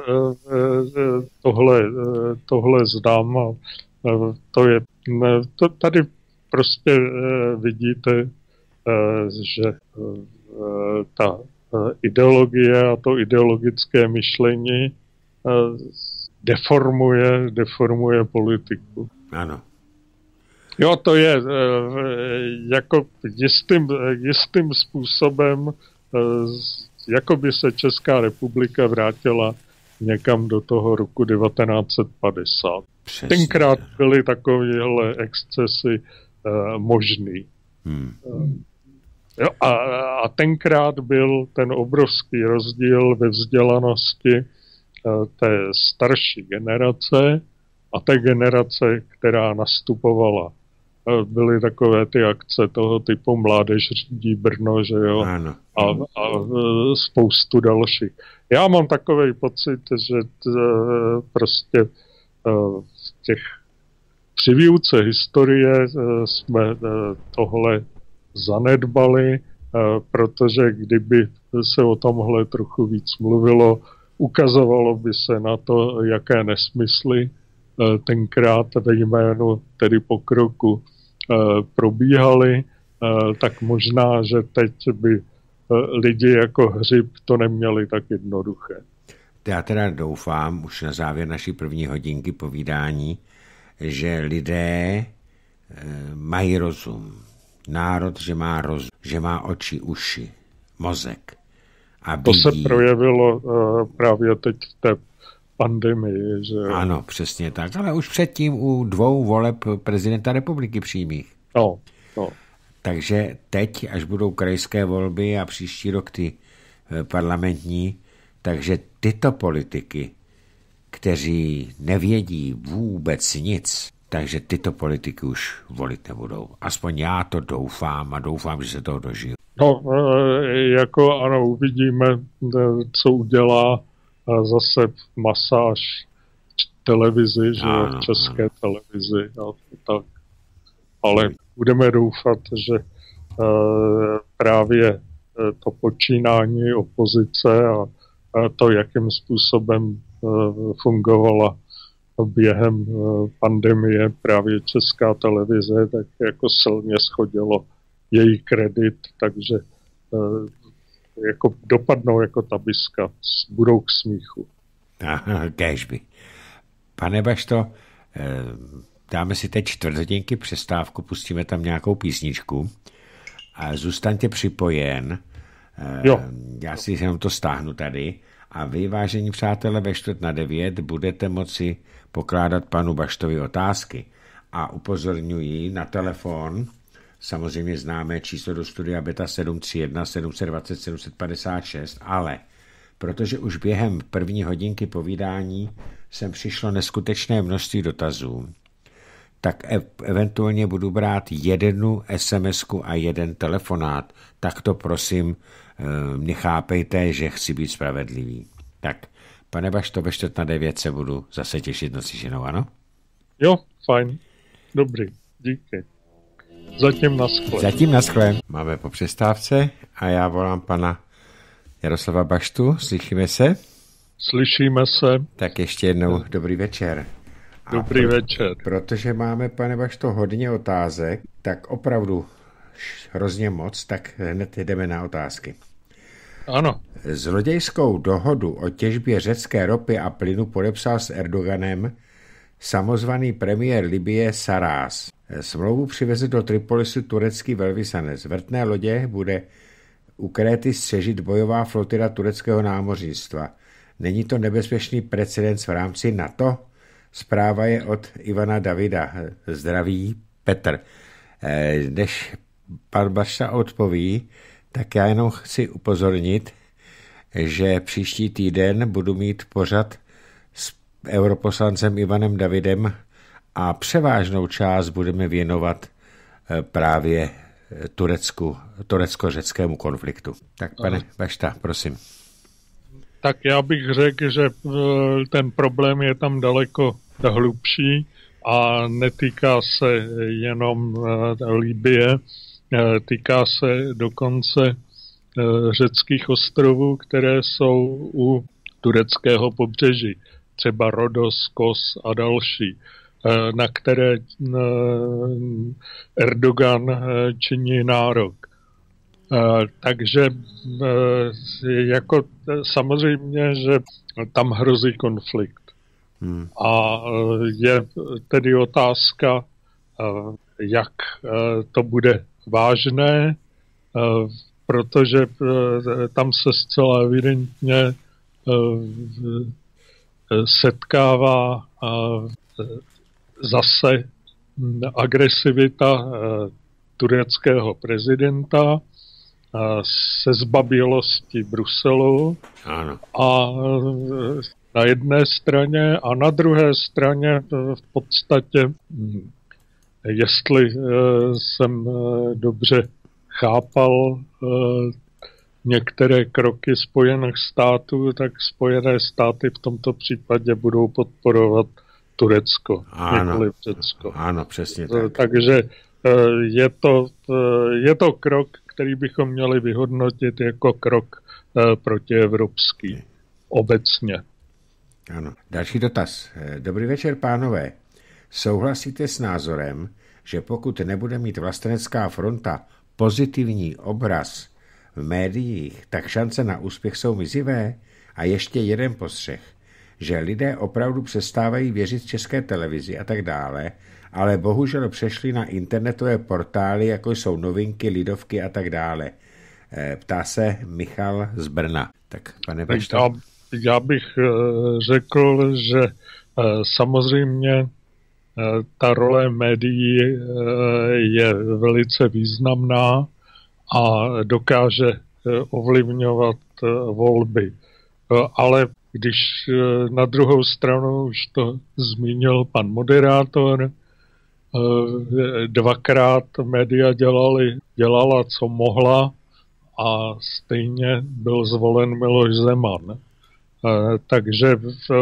tohle znám a tady prostě vidíte, že ta ideologie a to ideologické myšlení deformuje politiku. Ano. Jo, to je jako jistým způsobem, jako by se Česká republika vrátila někam do toho roku 1950. Přesně. Tenkrát byly takovéhle excesy možný. Jo, a tenkrát byl ten obrovský rozdíl ve vzdělanosti té starší generace a té generace, která nastupovala. Byly takové ty akce toho typu Mládež řídí Brno, že jo, a spoustu dalších. Já mám takový pocit, že prostě v těch při výuce historie jsme tohle zanedbali, protože kdyby se o tomhle trochu víc mluvilo, ukazovalo by se na to, jaké nesmysly tenkrát ve jménu tedy pokroku probíhaly, tak možná, že teď by lidi jako Hřib to neměli tak jednoduché. Já teda doufám, už na závěr naší první hodinky povídání, že lidé mají rozum. Národ, že má rozum, že má oči, uši, mozek. A to se projevilo právě teď v té pandemii. Že... Ano, přesně tak, ale už předtím u 2 voleb prezidenta republiky přímých. No. Takže teď, až budou krajské volby a příští rok ty parlamentní, takže tyto politiky, kteří nevědí vůbec nic, takže tyto politiky už volit nebudou. Aspoň já to doufám a doufám, že se toho dožiju. No, jako ano, uvidíme, co udělá zase masáž v televizi, že v české televizi. Tak. Ale budeme doufat, že právě to počínání opozice a to, jakým způsobem fungovala během pandemie právě česká televize, tak jako silně shodilo její kredit, takže jako dopadnou jako tabiska, budou k smíchu. Kéžby. Pane Bašto, dáme si teď 4 hodinky přestávku, pustíme tam nějakou písničku a zůstaňte připojen. Jo. Já si jenom to stáhnu tady a vy, vážení přátelé, ve 8:45 budete moci pokládat panu Baštovi otázky a upozorňuji na telefon, samozřejmě známé číslo do studia Beta 731 720 756, ale protože už během první hodinky povídání sem přišlo neskutečné množství dotazů, tak eventuálně budu brát 1 SMS-ku a 1 telefonát. Tak to prosím, nechápejte, že chci být spravedlivý. Tak, pane Bašto, ve 8:45 se budu zase těšit naslyšenou, ano? Jo, fajn. Dobrý, díky. Zatím naschle. Máme po přestávce a já volám pana Jaroslava Baštu. Slyšíme se? Slyšíme se. Tak ještě jednou dobrý večer. Dobrý večer. Protože máme, pane Bašto, hodně otázek, tak opravdu hrozně moc, tak hned jdeme na otázky. Ano. Zlodějskou dohodu o těžbě řecké ropy a plynu podepsal s Erdoganem samozvaný premiér Libye Sarraj. Smlouvu přiveze do Tripolisu turecký velvyslanec. Vrtné lodě bude u Kréty střežit bojová flotila tureckého námořnictva. Není to nebezpečný precedens v rámci NATO? Zpráva je od Ivana Davida. Zdraví Petr. Než pan Bašta odpoví, tak já jenom chci upozornit, že příští týden budu mít pořad s europoslancem Ivanem Davidem a převážnou část budeme věnovat právě turecko-řeckému konfliktu. Tak pane Bašta, prosím. Tak já bych řekl, že ten problém je tam daleko hlubší a netýká se jenom Libye, týká se dokonce řeckých ostrovů, které jsou u tureckého pobřeží, třeba Rodos, Kos a další, na které Erdogan činí nárok. Takže jako samozřejmě, že tam hrozí konflikt. A je tedy otázka, jak to bude vážné, protože tam se zcela evidentně setkává zase agresivita tureckého prezidenta se zbabělostí Bruselu. Ano. A na jedné straně a na druhé straně v podstatě, jestli jsem dobře chápal některé kroky Spojených států, tak Spojené státy v tomto případě budou podporovat Turecko, ano, nikoliv Řecko. Ano, přesně tak. Takže je to krok, který bychom měli vyhodnotit jako krok protievropský obecně. Ano. Další dotaz. Dobrý večer, pánové. Souhlasíte s názorem, že pokud nebude mít vlastenecká fronta pozitivní obraz v médiích, tak šance na úspěch jsou mizivé? A ještě jeden postřeh, že lidé opravdu přestávají věřit České televizi a tak dále, ale bohužel přešli na internetové portály, jako jsou Novinky, Lidovky a tak dále. Ptá se Michal z Brna. Tak, pane Bačto. Já bych řekl, že samozřejmě ta role médií je velice významná a dokáže ovlivňovat volby. Ale když na druhou stranu, už to zmínil pan moderátor, dvakrát média dělala, co mohla, a stejně byl zvolen Miloš Zeman. Takže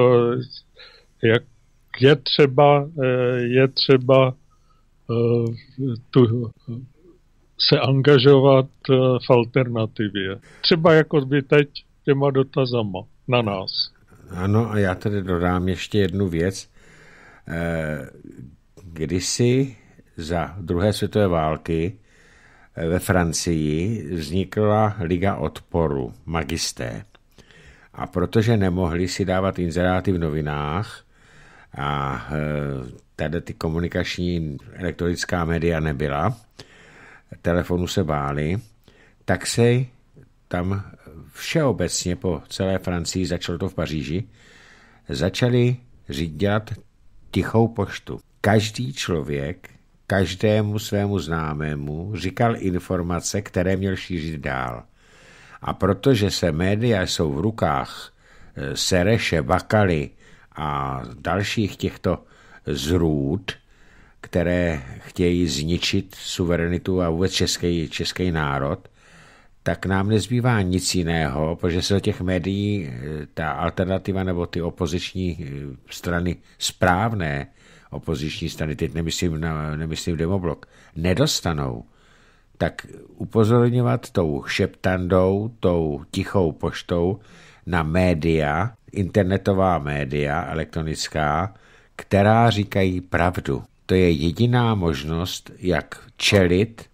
je třeba se angažovat v alternativě. Třeba jako by teď těma dotazama na nás. Ano, a já tady dodám ještě jednu věc. Kdysi za druhé světové války ve Francii vznikla Liga odporu, magisté. A protože nemohli si dávat inzeráty v novinách a tady ty komunikační elektronická média nebyla, telefonu se báli, tak se tam všeobecně po celé Francii, začalo to v Paříži, začali dělat tichou poštu. Každý člověk každému svému známému říkal informace, které měl šířit dál. A protože se média jsou v rukách Sereše, Bakaly a dalších těchto zrůd, které chtějí zničit suverenitu a vůbec český národ, tak nám nezbývá nic jiného, protože se do těch médií ta alternativa nebo ty opoziční strany, správné opoziční strany, teď nemyslím Demoblok, nedostanou, tak upozorňovat tou šeptandou, tou tichou poštou na média, internetová média, elektronická, která říkají pravdu. To je jediná možnost, jak čelit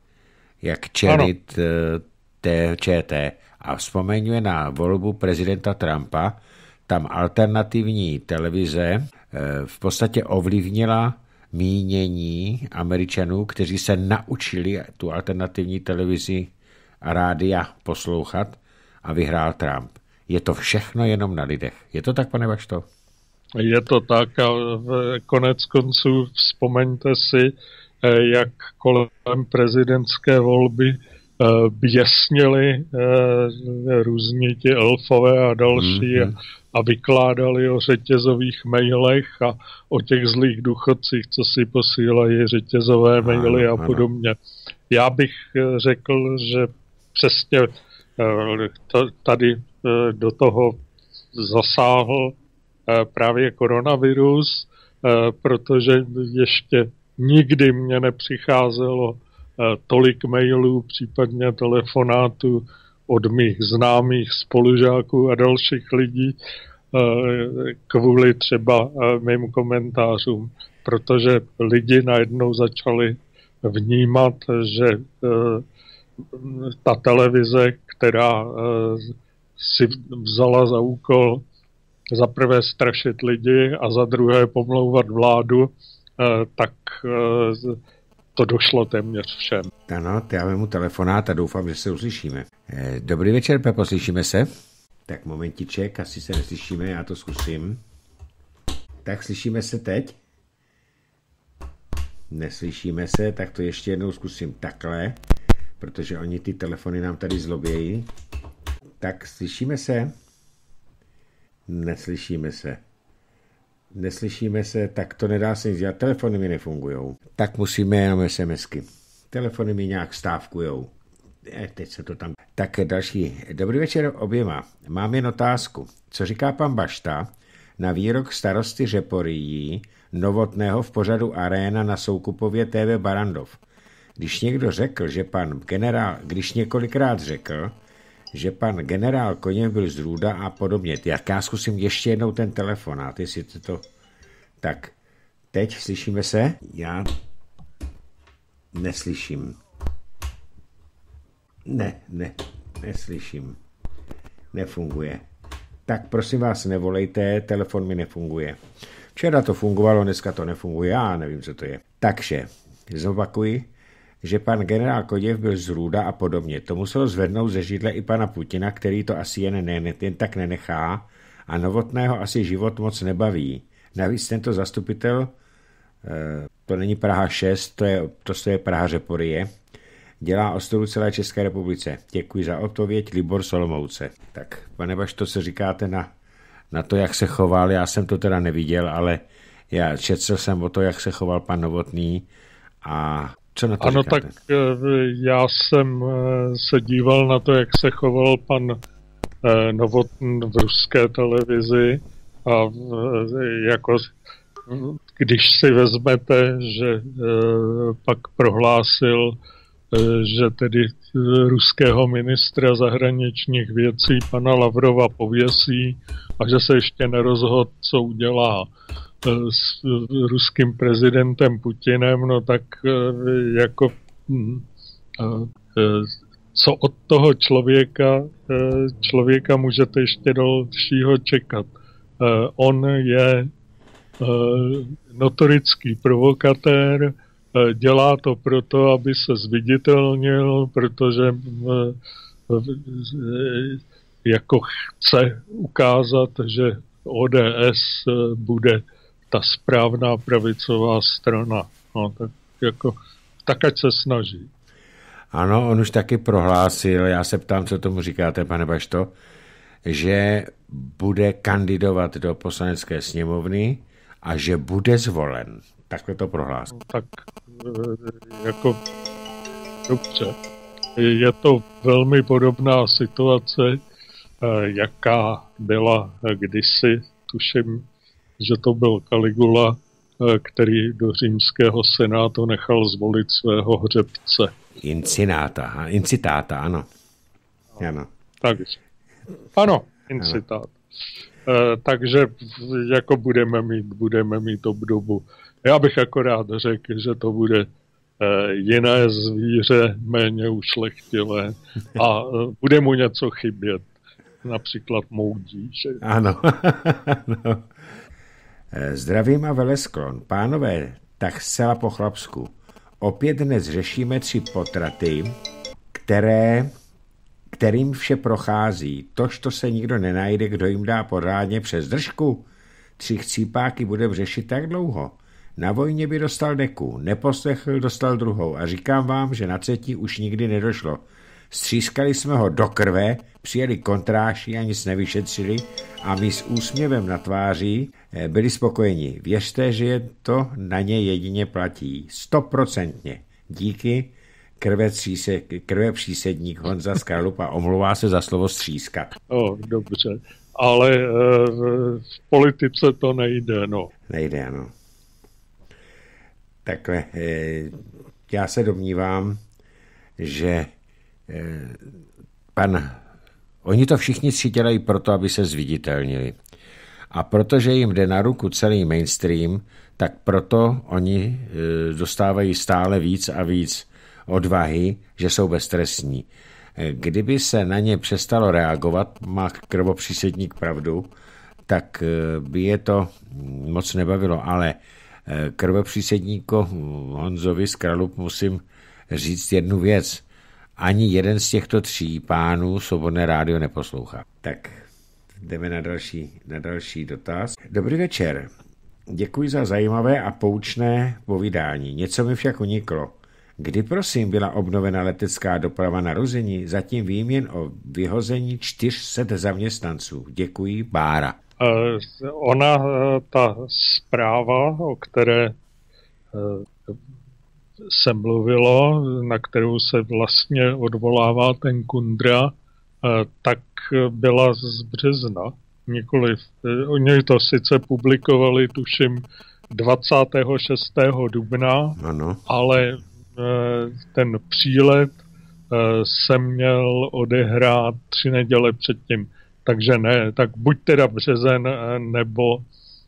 ČT. A vzpomeňuje na volbu prezidenta Trumpa, tam alternativní televize v podstatě ovlivnila mínění Američanů, kteří se naučili tu alternativní televizi a rádia poslouchat, a vyhrál Trump. Je to všechno jenom na lidech. Je to tak, pane Bačto? Je to tak, a konec konců vzpomeňte si, jak kolem prezidentské volby běsnili různí ti elfové a další a vykládali o řetězových mailech a o těch zlých důchodcích, co si posílají řetězové maily a podobně. Já bych řekl, že přesně tady do toho zasáhl právě koronavirus, protože ještě nikdy mě nepřicházelo tolik mailů, případně telefonátů od mých známých spolužáků a dalších lidí kvůli třeba mým komentářům, protože lidi najednou začali vnímat, že ta televize, která si vzala za úkol za prvé strašit lidi a za druhé pomlouvat vládu, tak to došlo téměř všem. Ano, já vemu telefonát a doufám, že se uslyšíme. Dobrý večer, Pepo, slyšíme se? Tak momentiček, asi se neslyšíme, já to zkusím. Tak slyšíme se teď? Neslyšíme se, tak to ještě jednou zkusím takhle, protože oni ty telefony nám tady zlobějí. Tak slyšíme se? Neslyšíme se, tak to nedá se nic dělat. Telefony mi nefungujou. Tak musíme jenom SMSky. Telefony mi nějak stávkujou. Teď se to tam... Tak další. Dobrý večer oběma. Mám jen otázku. Co říká pan Bašta na výrok starosty Řeporyjí Novotného v pořadu Aréna na Soukupově TV Barandov. Když několikrát řekl, že pan generál Koněv byl z Růda a podobně. Já zkusím ještě jednou ten telefonát, jestli to... Tak, teď slyšíme se? Já neslyším. Neslyším. Nefunguje. Tak prosím vás, nevolejte, telefon mi nefunguje. Včera to fungovalo, dneska to nefunguje, já nevím, co to je. Takže, zopakuji, že pan generál Koněv byl z Růda a podobně. To muselo zvednout ze židle i pana Putina, který to asi jen tak nenechá a Novotného asi život moc nebaví. Navíc tento zastupitel, to není Praha 6, to je Praha Řeporyje, dělá ostudu celé České republice. Děkuji za odpověď, Libor Solomouce. Tak, pane Bašto, co říkáte na to, jak se choval? Já jsem to teda neviděl, ale já četl jsem o to, jak se choval pan Novotný a co na to ano, říkáte? Tak já jsem se díval na to, jak se choval pan Novotný v ruské televizi a jako když si vezmete, že pak prohlásil, že tedy ruského ministra zahraničních věcí pana Lavrova pověsí a že se ještě nerozhodl, co udělá s ruským prezidentem Putinem, no tak jako co od toho člověka můžete ještě dalšího čekat. On je notorický provokatér, dělá to proto, aby se zviditelnil, protože jako chce ukázat, že ODS bude ta správná pravicová strana. No, tak jako, tak ať se snaží. Ano, on už taky prohlásil, já se ptám, co tomu říkáte, pane Bašto, že bude kandidovat do poslanecké sněmovny a že bude zvolen. Takhle to prohlásil. Tak jako dobře. Je to velmi podobná situace, jaká byla kdysi, tuším, že to byl Caligula, který do římského senátu nechal zvolit svého hřebce. Incitáta, ano. Takže, ano, incitát. Takže jako budeme mít obdobu. Já bych akorát řekl, že to bude jiné zvíře, méně ušlechtilé a bude mu něco chybět. Například moudí. Že? Ano. No. Zdravím a velesklon. Pánové, tak zcela po chlapsku. Opět dnes řešíme 3 potraty, kterým vše prochází. Tož to se nikdo nenajde, kdo jim dá pořádně přes držku. 3 chcípáky budeme řešit tak dlouho. Na vojně by dostal deku, neposlechl, dostal druhou a říkám vám, že na 3. už nikdy nedošlo. Střískali jsme ho do krve, přijeli kontráši a nic nevyšetřili a my s úsměvem na tváři byli spokojeni. Věřte, že to na ně jedině platí. 100%. Díky, krve přísedník Honza Skralupa omlouvá se za slovo střískat. Dobře, ale v politice to nejde, no. Nejde, ano. Takhle, já se domnívám, že oni to všichni 3 dělají proto, aby se zviditelnili. A protože jim jde na ruku celý mainstream, tak proto oni dostávají stále víc a víc odvahy, že jsou beztrestní. Kdyby se na ně přestalo reagovat, má krvopřísedník pravdu, tak by je to moc nebavilo, ale krvopřísedníku Honzovi Skralup musím říct jednu věc. Ani jeden z těchto 3 pánů Svobodné rádio neposlouchá. Tak jdeme na další dotaz. Dobrý večer. Děkuji za zajímavé a poučné povídání. Něco mi však uniklo. Kdy prosím byla obnovena letecká doprava na Ruzini? Zatím vím jen o vyhození 400 zaměstnanců. Děkuji, Bára. Ta zpráva, o které se mluvilo, na kterou se vlastně odvolává ten Kundra, tak byla z března. nikoliv. Oni to sice publikovali, tuším, 26. dubna, ano. ale ten přílet se měl odehrát 3 neděle předtím. Takže ne, tak buď teda březen nebo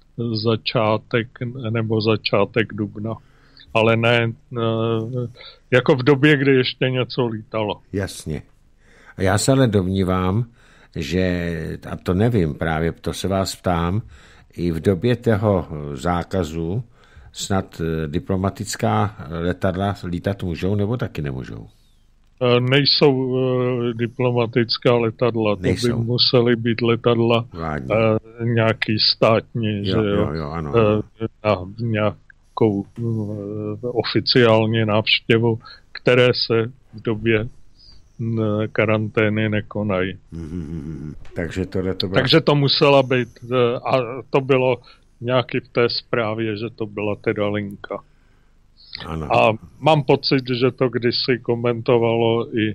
začátek dubna. Ale ne, jako v době, kdy ještě něco lítalo. Jasně. A já se ale domnívám, že, a to nevím právě, to se vás ptám, i v době toho zákazu snad diplomatická letadla lítat můžou, nebo taky nemůžou? Nejsou diplomatická letadla, to by musely být letadla nějaký státní, že jo, ano. Na nějakou oficiální návštěvu, které se v době karantény nekonají. Takže to musela být, a to bylo nějaký v té zprávě, že to byla teda linka. Ano. A mám pocit, že to kdysi komentovalo i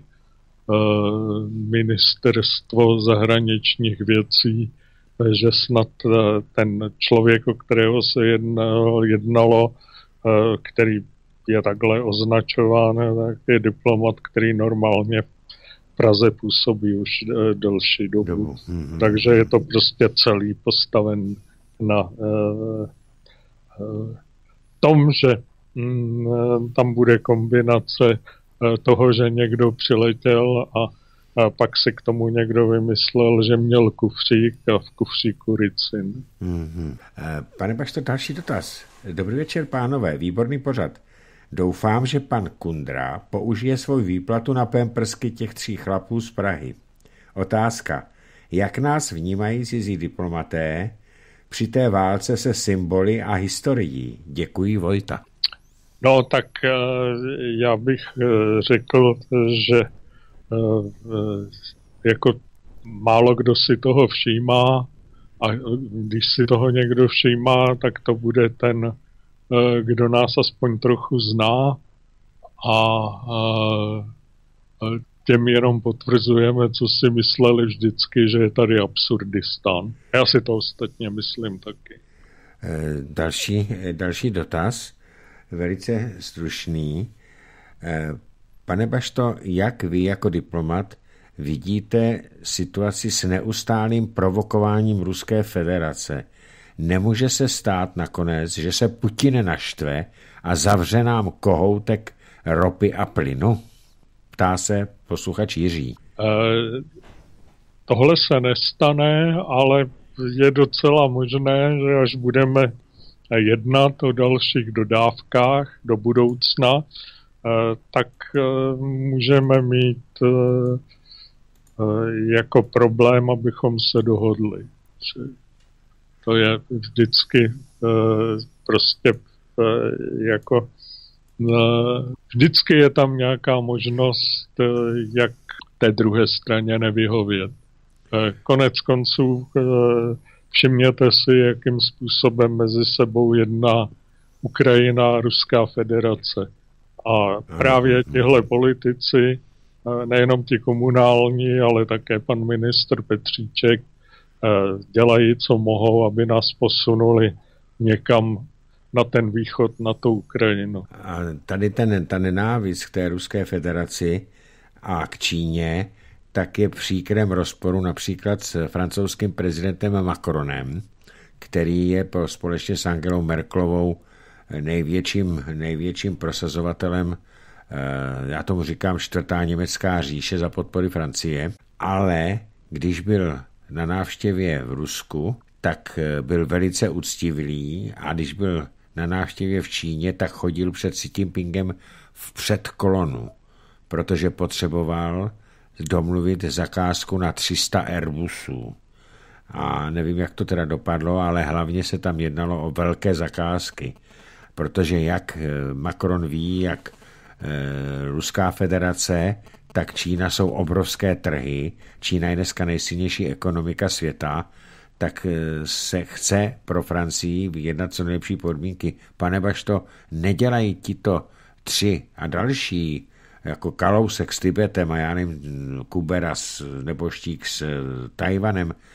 ministerstvo zahraničních věcí, že snad ten člověk, o kterého se jednalo, který je takhle označován, tak je diplomat, který normálně v Praze působí už delší dobu. Takže je to prostě celý postaven na tom, že tam bude kombinace toho, že někdo přiletěl a pak si k tomu někdo vymyslel, že měl kufřík a v kufříku ricin. Pane Bašto, další dotaz. Dobrý večer, pánové, výborný pořad. Doufám, že pan Kundra použije svou výplatu na pemprsky těch 3 chlapů z Prahy. Otázka. Jak nás vnímají cizí diplomaté při té válce se symboly a historií? Děkuji, Vojta. No, tak já bych řekl, že jako málo kdo si toho všímá a když si toho někdo všímá, tak to bude ten, kdo nás aspoň trochu zná a těm jenom potvrzujeme, co si mysleli vždycky, že je tady Absurdistán. Já si to ostatně myslím taky. Další dotaz, velice stručný. Pane Bašto, jak vy jako diplomat vidíte situaci s neustálým provokováním Ruské federace? Nemůže se stát nakonec, že se Putin naštve a zavře nám kohoutek ropy a plynu? Ptá se posluchač Jiří. Tohle se nestane, ale je docela možné, že až budeme jednat o dalších dodávkách do budoucna, tak můžeme mít jako problém, abychom se dohodli. To je vždycky prostě jako vždycky je tam nějaká možnost, jak té druhé straně nevyhovět. Konec konců všimněte si, jakým způsobem mezi sebou jedná Ukrajina a Ruská federace. A právě tihle politici, nejenom ti komunální, ale také pan ministr Petříček, dělají, co mohou, aby nás posunuli někam na ten východ, na tu Ukrajinu. A tady ta nenávist k té Ruské federaci a k Číně, tak je v příkrém rozporu například s francouzským prezidentem Macronem, který je společně s Angelou Merkelovou největším prosazovatelem, já tomu říkám 4. německá říše za podpory Francie, ale když byl na návštěvě v Rusku, tak byl velice uctivý a když byl na návštěvě v Číně, tak chodil před Xi Jinpingem vpřed kolonu, protože potřeboval domluvit zakázku na 300 Airbusů. A nevím, jak to teda dopadlo, ale hlavně se tam jednalo o velké zakázky, protože jak Macron ví, jak Ruská federace, tak Čína jsou obrovské trhy. Čína je dneska nejsilnější ekonomika světa, tak se chce pro Francii vyjednat co nejlepší podmínky. Pane Bašto, nedělají tito 3 a další, jako Kalousek s Tibetem a já nevím, Kubera nebo Štík s Tajvanem,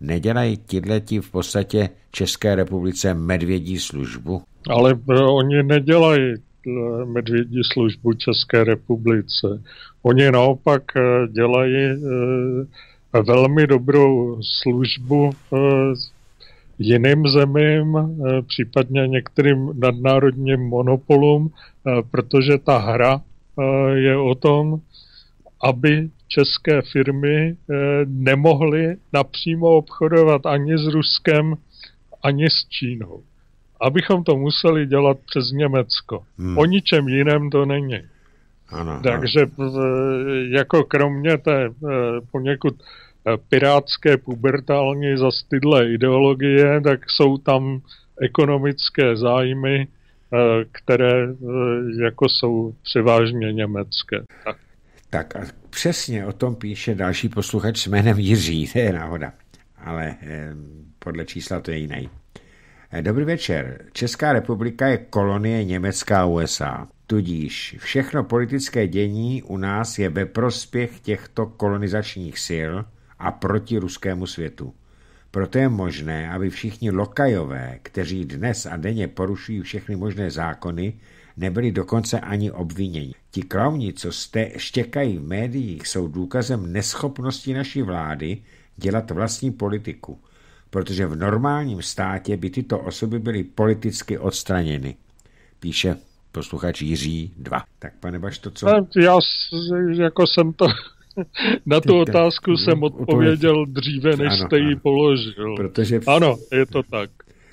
Nedělají tihleti v podstatě České republice medvědí službu? Ale oni nedělají medvědí službu České republice. Oni naopak dělají velmi dobrou službu jiným zemím, případně některým nadnárodním monopolům, protože ta hra je o tom, aby české firmy nemohly napřímo obchodovat ani s Ruskem, ani s Čínou. Abychom to museli dělat přes Německo. O ničem jiném to není. Ano, takže jako kromě té poněkud pirátské pubertální zastydlé ideologie, tak jsou tam ekonomické zájmy, které jako jsou převážně německé. Tak a přesně o tom píše další posluchač s jménem Jiří, to je náhoda, ale podle čísla to je jiný. Dobrý večer. Česká republika je kolonie Německa a USA. Tudíž všechno politické dění u nás je ve prospěch těchto kolonizačních sil a proti ruskému světu. Proto je možné, aby všichni lokajové, kteří dnes a denně porušují všechny možné zákony, nebyli dokonce ani obviněni. Ti klauni, co štěkají v médiích, jsou důkazem neschopnosti naší vlády dělat vlastní politiku, protože v normálním státě by tyto osoby byly politicky odstraněny. Píše posluchač Jiří 2. Tak pane Bašto, co? Já jako jsem to na tu otázku jsem odpověděl dříve, než jste ji položil. Protože ano, je to tak.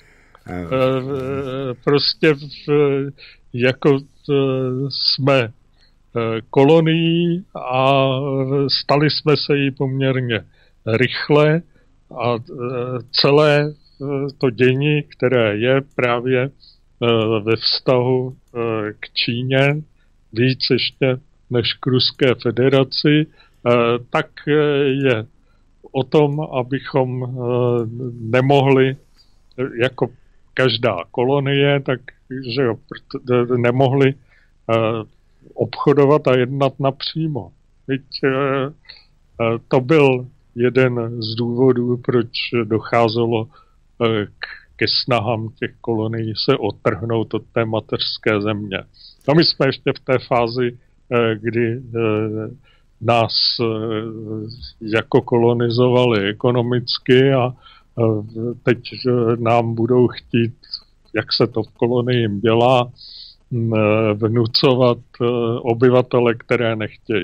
Prostě jako jsme kolonií a stali jsme se jí poměrně rychle a celé to dění, které je právě ve vztahu k Číně, víc ještě než k Ruské federaci, tak je o tom, abychom nemohli, jako každá kolonie, takže nemohli obchodovat a jednat napřímo. Teď to byl jeden z důvodů, proč docházelo ke snahám těch kolonií se odtrhnout od té mateřské země. A my jsme ještě v té fázi, kdy nás jako kolonizovali ekonomicky a teď nám budou chtít, jak se to v kolonii dělá, vnucovat obyvatele, které nechtějí.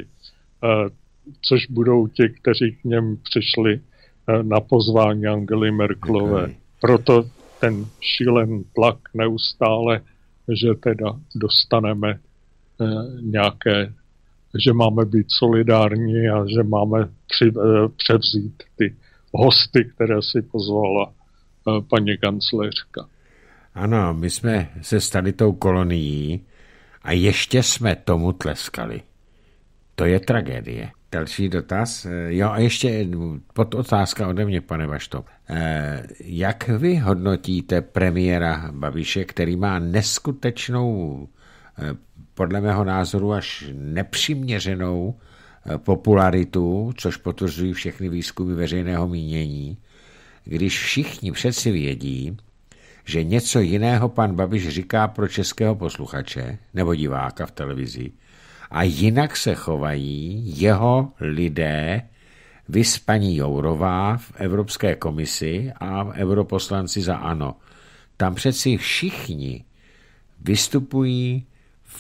Což budou ti, kteří k něm přišli na pozvání Angely Merkelové. Okay. Proto ten šílený tlak neustále, že teda dostaneme nějaké, že máme být solidární a že máme převzít ty hosty, které si pozvala paní kancléřka. Ano, my jsme se stali tou kolonií a ještě jsme tomu tleskali. To je tragédie. Další dotaz. Jo, a ještě podotázka ode mě, pane Bašto. Jak vy hodnotíte premiéra Babiše, který má neskutečnou, podle mého názoru až nepřiměřenou popularitu, což potvrzují všechny výzkumy veřejného mínění, když všichni přeci vědí, že něco jiného pan Babiš říká pro českého posluchače nebo diváka v televizi a jinak se chovají jeho lidé, viz paní Jourová v Evropské komisi a europoslanci za ANO. Tam přeci všichni vystupují v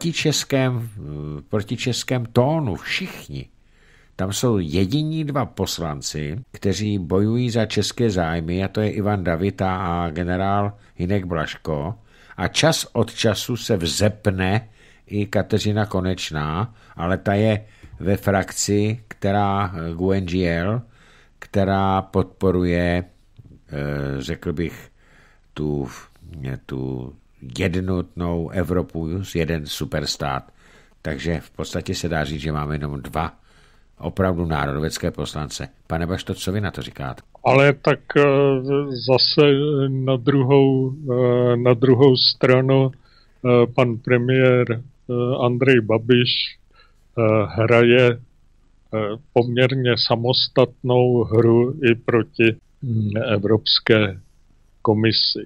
protičeském tónu, všichni. Tam jsou jediní dva poslanci, kteří bojují za české zájmy, a to je Ivan Davita a generál Hynek Blažko. A čas od času se vzepne i Kateřina Konečná, ale ta je ve frakci, která GUNGL, která podporuje, řekl bych, tu jednotnou Evropu, jeden superstát. Takže v podstatě se dá říct, že máme jenom dva opravdu národovecké poslance. Pane Bašto, co vy na to říkáte? Ale tak zase na druhou stranu pan premiér Andrej Babiš hraje poměrně samostatnou hru i proti Evropské komisi.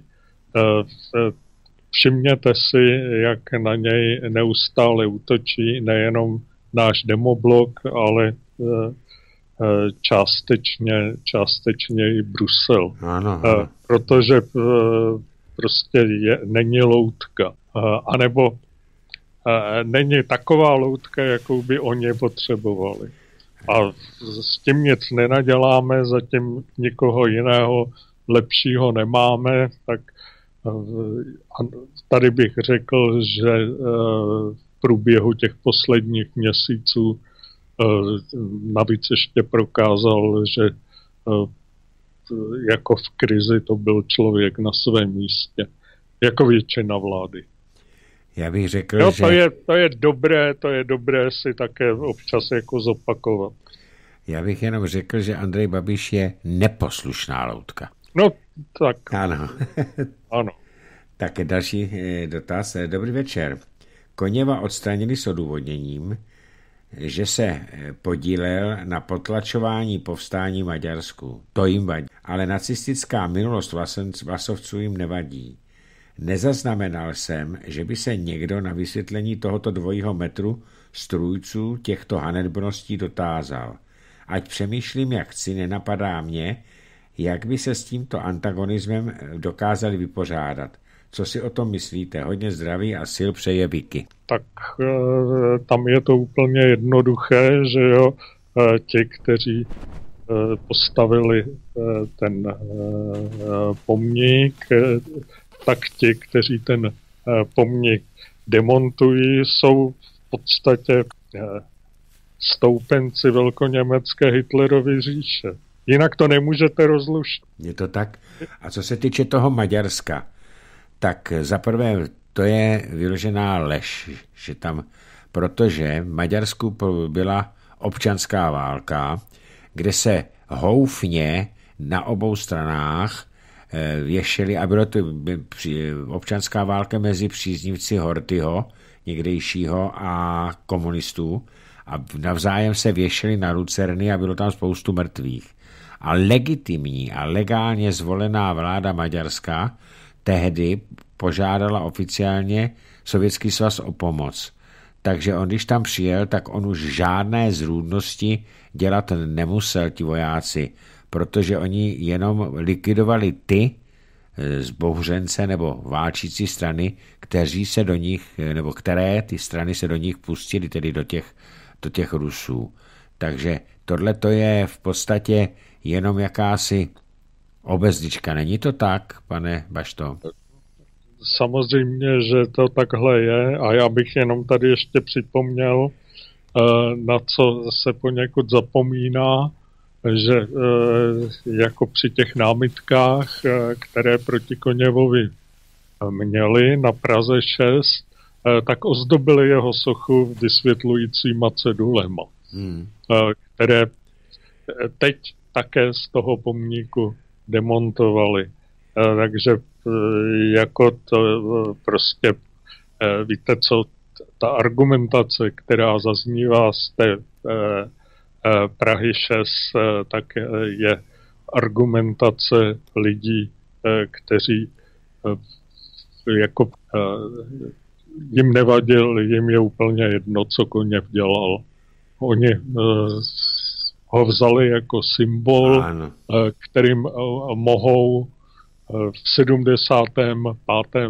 Všimněte si, jak na něj neustále útočí nejenom náš demoblok, ale částečně i Brusel. Ano. Protože prostě není loutka. Anebo není taková loutka, jakou by oni potřebovali. A s tím nic nenaděláme, zatím nikoho jiného lepšího nemáme, tak tady bych řekl, že v průběhu těch posledních měsíců navíc ještě prokázal, že jako v krizi to byl člověk na svém místě, jako většina vlády. Já bych řekl, že... To je dobré si také občas jako zopakovat. Já bych jenom řekl, že Andrej Babiš je neposlušná loutka. No, tak. Ano. Ano. Tak další dotaz. Dobrý večer. Koněva odstranili s odůvodněním, že se podílel na potlačování povstání v Maďarsku. To jim vadí. Ale nacistická minulost Vlasovců jim nevadí. Nezaznamenal jsem, že by se někdo na vysvětlení tohoto dvojího metru strůjců těchto hanebností dotázal. Ať přemýšlím, jak chci, nenapadá mě, jak by se s tímto antagonismem dokázali vypořádat. Co si o tom myslíte? Hodně zdraví a sil přeje Vicky. Tak tam je to úplně jednoduché, že jo, ti, kteří postavili ten pomník, tak ti, kteří ten pomník demontují, jsou v podstatě stoupenci velkoněmecké Hitlerovy říše. Jinak to nemůžete rozluštit. Je to tak? A co se týče toho Maďarska, tak zaprvé to je vyložená lež, že tam, protože v Maďarsku byla občanská válka, kde se houfně na obou stranách věšeli, a bylo to občanská válka mezi příznivci Horthyho, někdejšího, a komunistů, a navzájem se věšeli na lucerny a bylo tam spoustu mrtvých. A legitimní a legálně zvolená vláda maďarská tehdy požádala oficiálně Sovětský svaz o pomoc. Takže on, když tam přijel, tak on už žádné zrůdnosti dělat nemusel, ti vojáci, protože oni jenom likvidovali ty zbouřence nebo válčící strany, kteří se do nich, nebo které ty strany se do nich pustili, tedy do těch Rusů. Takže tohle to je v podstatě jenom jakási obezlička. Není to tak, pane Bašto? Samozřejmě, že to takhle je, a já bych jenom tady ještě připomněl, na co se poněkud zapomíná, že jako při těch námitkách, které proti Koněvovi měli na Praze 6, tak ozdobili jeho sochu vysvětlujícíma cedulema, které teď také z toho pomníku demontovali. Takže jako to prostě, víte co, ta argumentace, která zaznívá z té Prahy 6, tak je argumentace lidí, kteří jako jim nevadil, jim je úplně jedno, co Koněv dělal. Oni ho vzali jako symbol, kterým mohou v 75.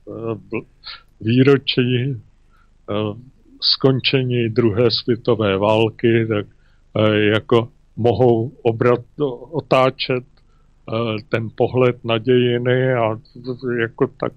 výročí skončení druhé světové války, tak jako mohou otáčet ten pohled na dějiny a jako tak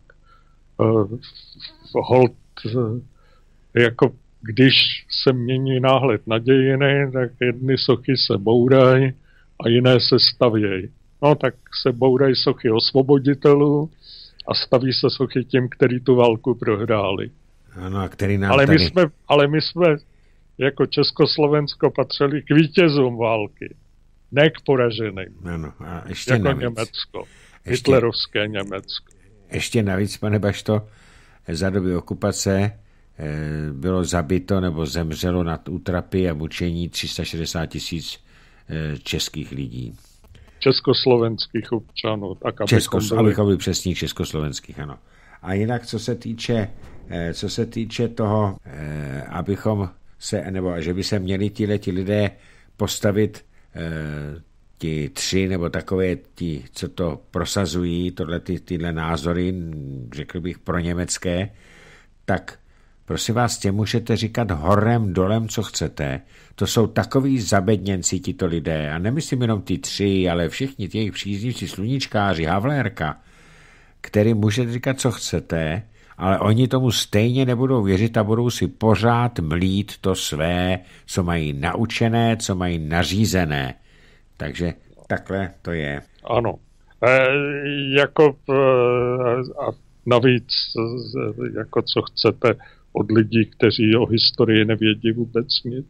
hold, jako když se mění náhled na dějiny, tak jedny sochy se bourají a jiné se stavějí. No tak se bourají sochy osvoboditelů a staví se sochy tím, kteří tu válku prohráli. Ano, a který nám ale my jsme jako Československo patřili k vítězům války, ne k poraženým. Ano, a ještě jako navíc. Německo, hitlerovské Německo. Ještě navíc, pane Bašto, za doby okupace bylo zabito nebo zemřelo na útrapy a mučení 360 000 českých lidí. československých občanů. Tak abychom byli přesní československých, ano. A jinak, co se týče toho, abychom se, nebo že by se měli ti lidé postavit, ti tři, nebo takové ti, co to prosazují, tyhle názory, řekl bych pro německé, tak prosím vás, těm můžete říkat horem, dolem, co chcete. To jsou takový zabedněnci tito lidé. A nemyslím jenom ty tři, ale všichni ti jejich příznivci, sluníčkáři, Havlérka, kterým můžete říkat, co chcete, ale oni tomu stejně nebudou věřit a budou si pořád mlít to své, co mají naučené, co mají nařízené. Takže takhle to je. Ano. A navíc, jako co chcete od lidí, kteří o historii nevědí vůbec nic.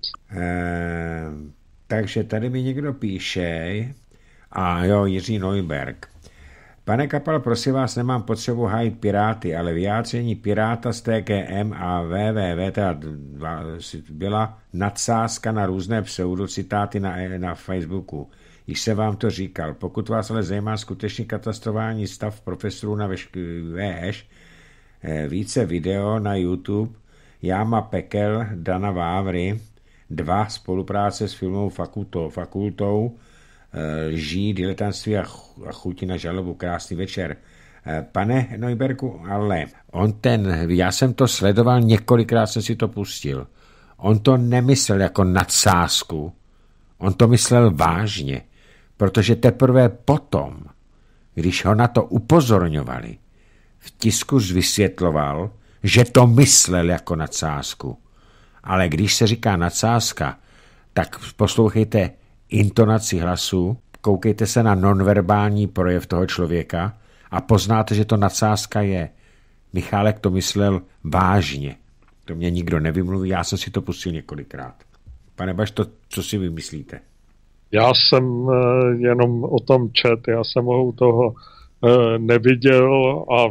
Takže tady mi někdo píše, a jo, Jiří Neuberg. Pane Kapal, prosím vás, nemám potřebu hájit Piráty, ale vyjádření Piráta z TKM a www teda byla nadsázka na různé pseudocitáty na Facebooku. Již jsem vám to říkal. Pokud vás ale zajímá skutečný katastrofální stav profesorů na VŠ, více video na YouTube, Jáma Pekel, Dana Vávry, 2 spolupráce s filmovou fakultou, Lží, diletantství a chuti na žalobu. Krásný večer. Pane Neuberku, ale já jsem to sledoval, několikrát jsem si to pustil. On to nemyslel jako nadsázku. On to myslel vážně, protože teprve potom, když ho na to upozorňovali, v tisku vysvětloval, že to myslel jako nadsázku. Ale když se říká nadsázka, tak poslouchejte intonaci hlasu, koukejte se na nonverbální projev toho člověka a poznáte, že to nadsázka je. Michálek to myslel vážně. To mě nikdo nevymluví, já jsem si to pustil několikrát. Pane Bašto, co si vymyslíte? Já jsem jenom o tom čet, já jsem ho u toho neviděl a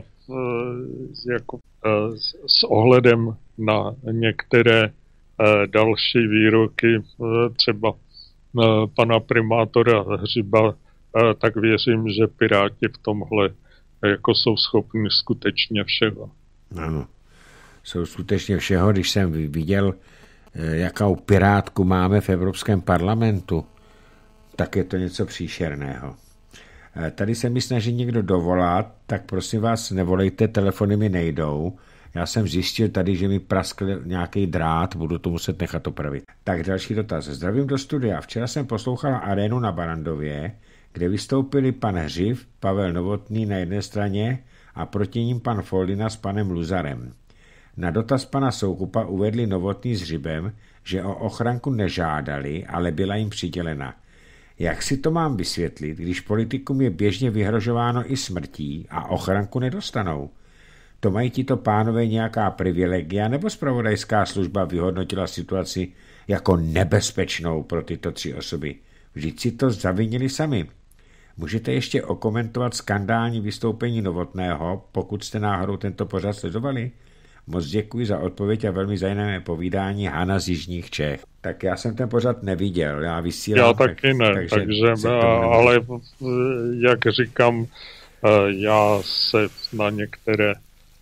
s ohledem na některé další výroky, třeba pana primátora Hřiba, tak věřím, že Piráti v tomhle jako jsou schopni skutečně všeho. Ano, jsou skutečně všeho. Když jsem viděl, jakou pirátku máme v Evropském parlamentu, tak je to něco příšerného. Tady se mi snaží někdo dovolat, tak prosím vás, nevolejte, telefony mi nejdou. Já jsem zjistil tady, že mi praskl nějaký drát, budu to muset nechat opravit. Tak další dotaz. Zdravím do studia. Včera jsem poslouchal Arénu na Barandově, kde vystoupili pan Hřiv, Pavel Novotný na jedné straně a proti ním pan Foldina s panem Luzarem. Na dotaz pana Soukupa uvedli Novotný s Hřibem, že o ochranku nežádali, ale byla jim přidělena. Jak si to mám vysvětlit, když politikům je běžně vyhrožováno i smrtí a ochranku nedostanou? To mají tito pánové nějaká privilegia, nebo zpravodajská služba vyhodnotila situaci jako nebezpečnou pro tyto 3 osoby? Vždyť si to zavinili sami. Můžete ještě okomentovat skandální vystoupení Novotného, pokud jste náhodou tento pořad sledovali? Moc děkuji za odpověď a velmi zajímavé povídání, Hana z Jižních Čech. Tak já jsem ten pořad neviděl, já vysílám. Já taky ne, takže ale jak říkám, já se na některé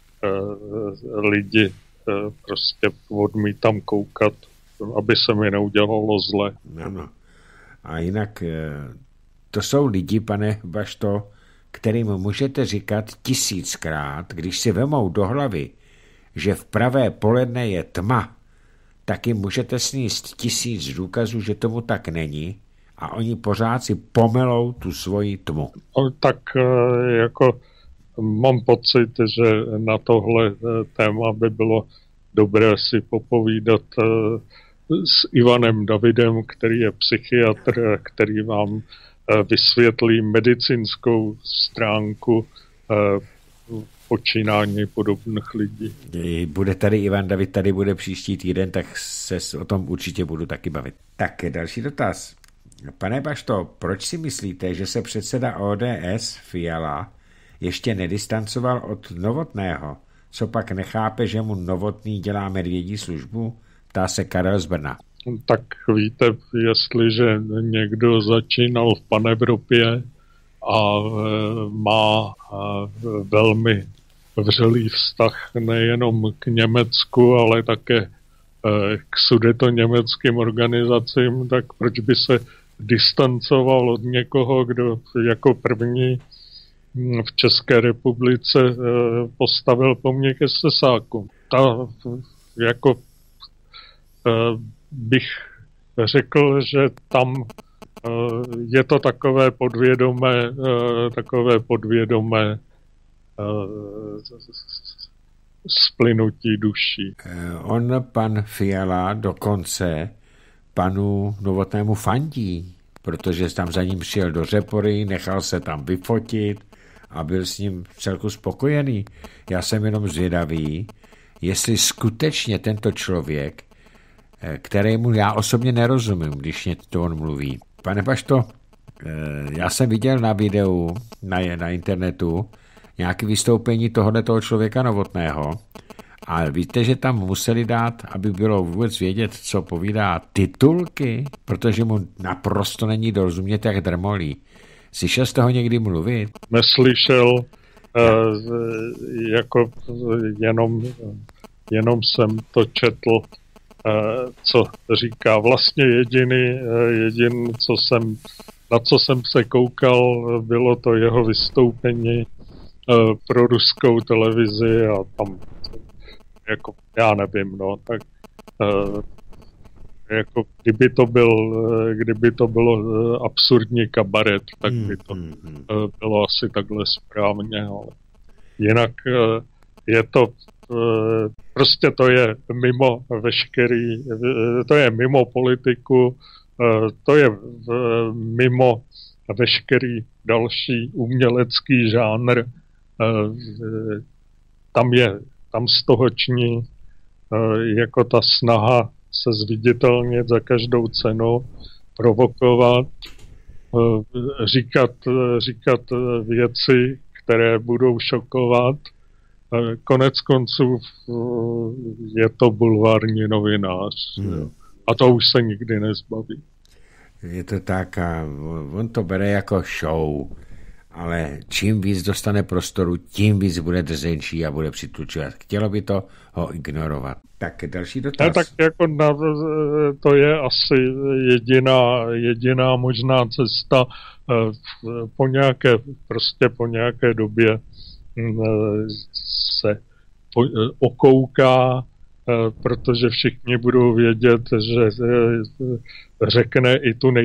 lidi prostě odmítám koukat, aby se mi neudělalo zle. Ano. A jinak to jsou lidi, pane Bašto, kterým můžete říkat 1000krát, když si vemou do hlavy, že v pravé poledne je tma, tak jim můžete sníst 1000 důkazů, že tomu tak není a oni pořád si pomelou tu svoji tmu. Tak jako mám pocit, že na tohle téma by bylo dobré si popovídat s Ivanem Davidem, který je psychiatr, který vám vysvětlí medicínskou stránku počínání podobných lidí. Bude tady Ivan David, tady bude příští týden, tak se o tom určitě budu taky bavit. Tak další dotaz. Pane Bašto, proč si myslíte, že se předseda ODS Fiala ještě nedistancoval od Novotného? Co pak nechápe, že mu Novotný dělá medvědí službu? Ptá se Karel z Brna. tak víte, jestliže někdo začínal v Panevropě a má velmi vřelý vztah nejenom k Německu, ale také k sudetoněmeckým organizacím, tak proč by se distancoval od někoho, kdo jako první v České republice postavil pomník Stesáku. Jako bych řekl, že tam je to takové podvědomé splynutí duší. Pan Fiala dokonce panu Novotnému fandí, protože tam za ním přijel do Řepory, nechal se tam vyfotit a byl s ním celku spokojený. Já jsem jenom zvědavý, jestli skutečně tento člověk, kterému já osobně nerozumím, když to on mluví. Pane Bašto, já jsem viděl na videu na internetu nějaké vystoupení tohoto člověka Novotného, ale víte, že tam museli dát, aby bylo vůbec vědět, co povídá, titulky, protože mu naprosto není dorozumět, jak drmolí. Slyšel jste ho někdy mluvit? Neslyšel, jako jenom jsem to četl, co říká. Vlastně jediný, na co jsem se koukal, bylo to jeho vystoupení pro ruskou televizi a tam jako, já nevím, no, tak jako kdyby to bylo absurdní kabaret, tak by to bylo asi takhle správně, ale jinak je to prostě to je mimo veškerý, to je mimo politiku, to je mimo veškerý další umělecký žánr, tam z toho ční jako ta snaha se zviditelnit za každou cenu, provokovat, říkat věci, které budou šokovat. Konec konců je to bulvární novinář. A to už se nikdy nezbaví. Je to tak a on to bere jako show, ale čím víc dostane prostoru, tím víc bude drzenčí a bude přitlučovat. Chtělo by to ho ignorovat. Tak další dotaz. Tak jako to je asi jediná možná cesta po nějaké době se okouká, protože všichni budou vědět, že řekne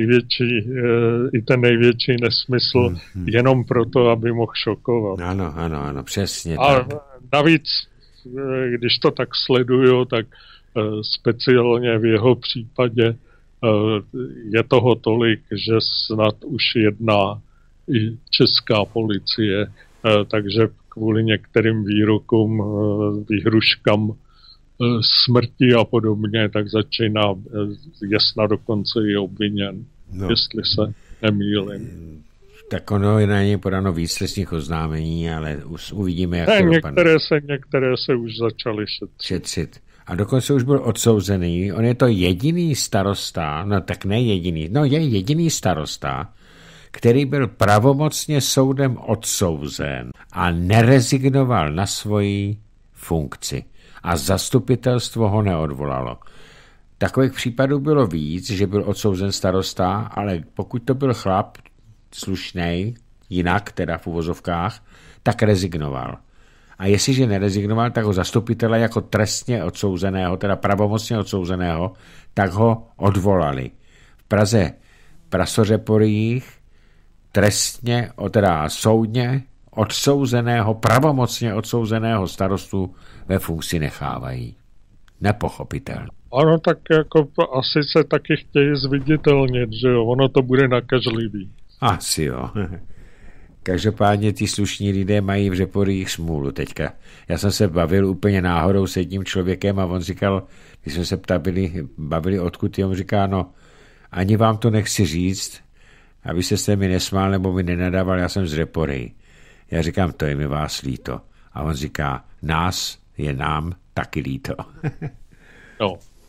i ten největší nesmysl jenom proto, aby mohl šokovat. Ano, přesně. A tak. Navíc, když to tak sleduju, tak speciálně v jeho případě je toho tolik, že snad už jedná i česká policie, takže kvůli některým výrokům, výhruškám smrti a podobně, tak začíná je snad dokonce i obviněn, jestli se nemýlím. Tak ono je na něj podáno víc trestních oznámení, ale uvidíme, jak to dopadne. Některé se už začaly šetřit. A dokonce už byl odsouzený. On je to jediný starosta, je jediný starosta, který byl pravomocně soudem odsouzen a nerezignoval na svoji funkci. A zastupitelstvo ho neodvolalo. Takových případů bylo víc, že byl odsouzen starosta, ale pokud to byl chlap slušnej, jinak teda v uvozovkách, tak rezignoval. A jestliže nerezignoval, tak ho zastupitele jako trestně odsouzeného, teda pravomocně odsouzeného, tak ho odvolali. V Praze Prasořeporích trestně, teda soudně odsouzeného, pravomocně odsouzeného starostu ve funkci nechávají. Nepochopitelné. Ano, tak jako asi se taky chtějí zviditelnit, že jo, ono to bude nakažlivý. Asi jo. Každopádně ty slušní lidé mají v Řeporích smůlu teďka. Já jsem se bavil úplně náhodou s jedním člověkem a on říkal, když jsme se bavili odkud, on říká, no, ani vám to nechci říct, abyste se mi nesmál nebo mi nenadával, já jsem z Řepory. Já říkám, to je mi vás líto. A on říká, nám taky líto. No.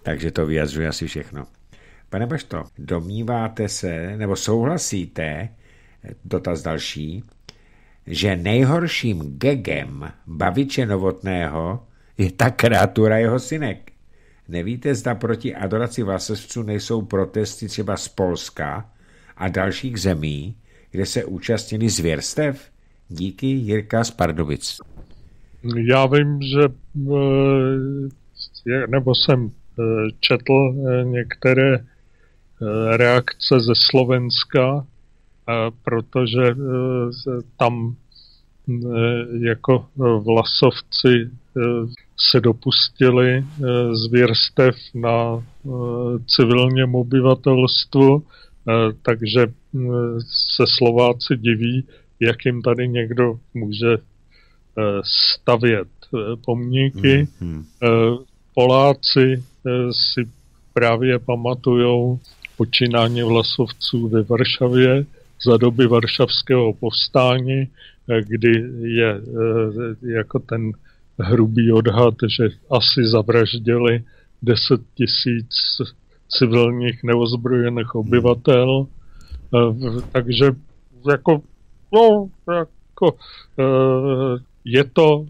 Takže to vyjadřuje asi všechno. Pane Bašto, domníváte se, nebo souhlasíte, dotaz další, že nejhorším gegem Babiče Novotného je ta kreatura jeho synek? Nevíte, zda proti adoraci vlasovců nejsou protesty třeba z Polska a dalších zemí, kde se účastnili zvěrstev? Díky, Jirka z Pardubic. Já vím, že nebo jsem četl některé reakce ze Slovenska, protože tam jako vlasovci se dopustili zvěrstev na civilním obyvatelstvu, takže se Slováci diví, jak jim tady někdo může stavět pomníky. Poláci si právě pamatujou počínání vlasovců ve Varšavě za doby varšavského povstání, kdy je jako ten hrubý odhad, že asi zavraždili 10 000 civilních neozbrojených obyvatel. Takže jako, no, jako je to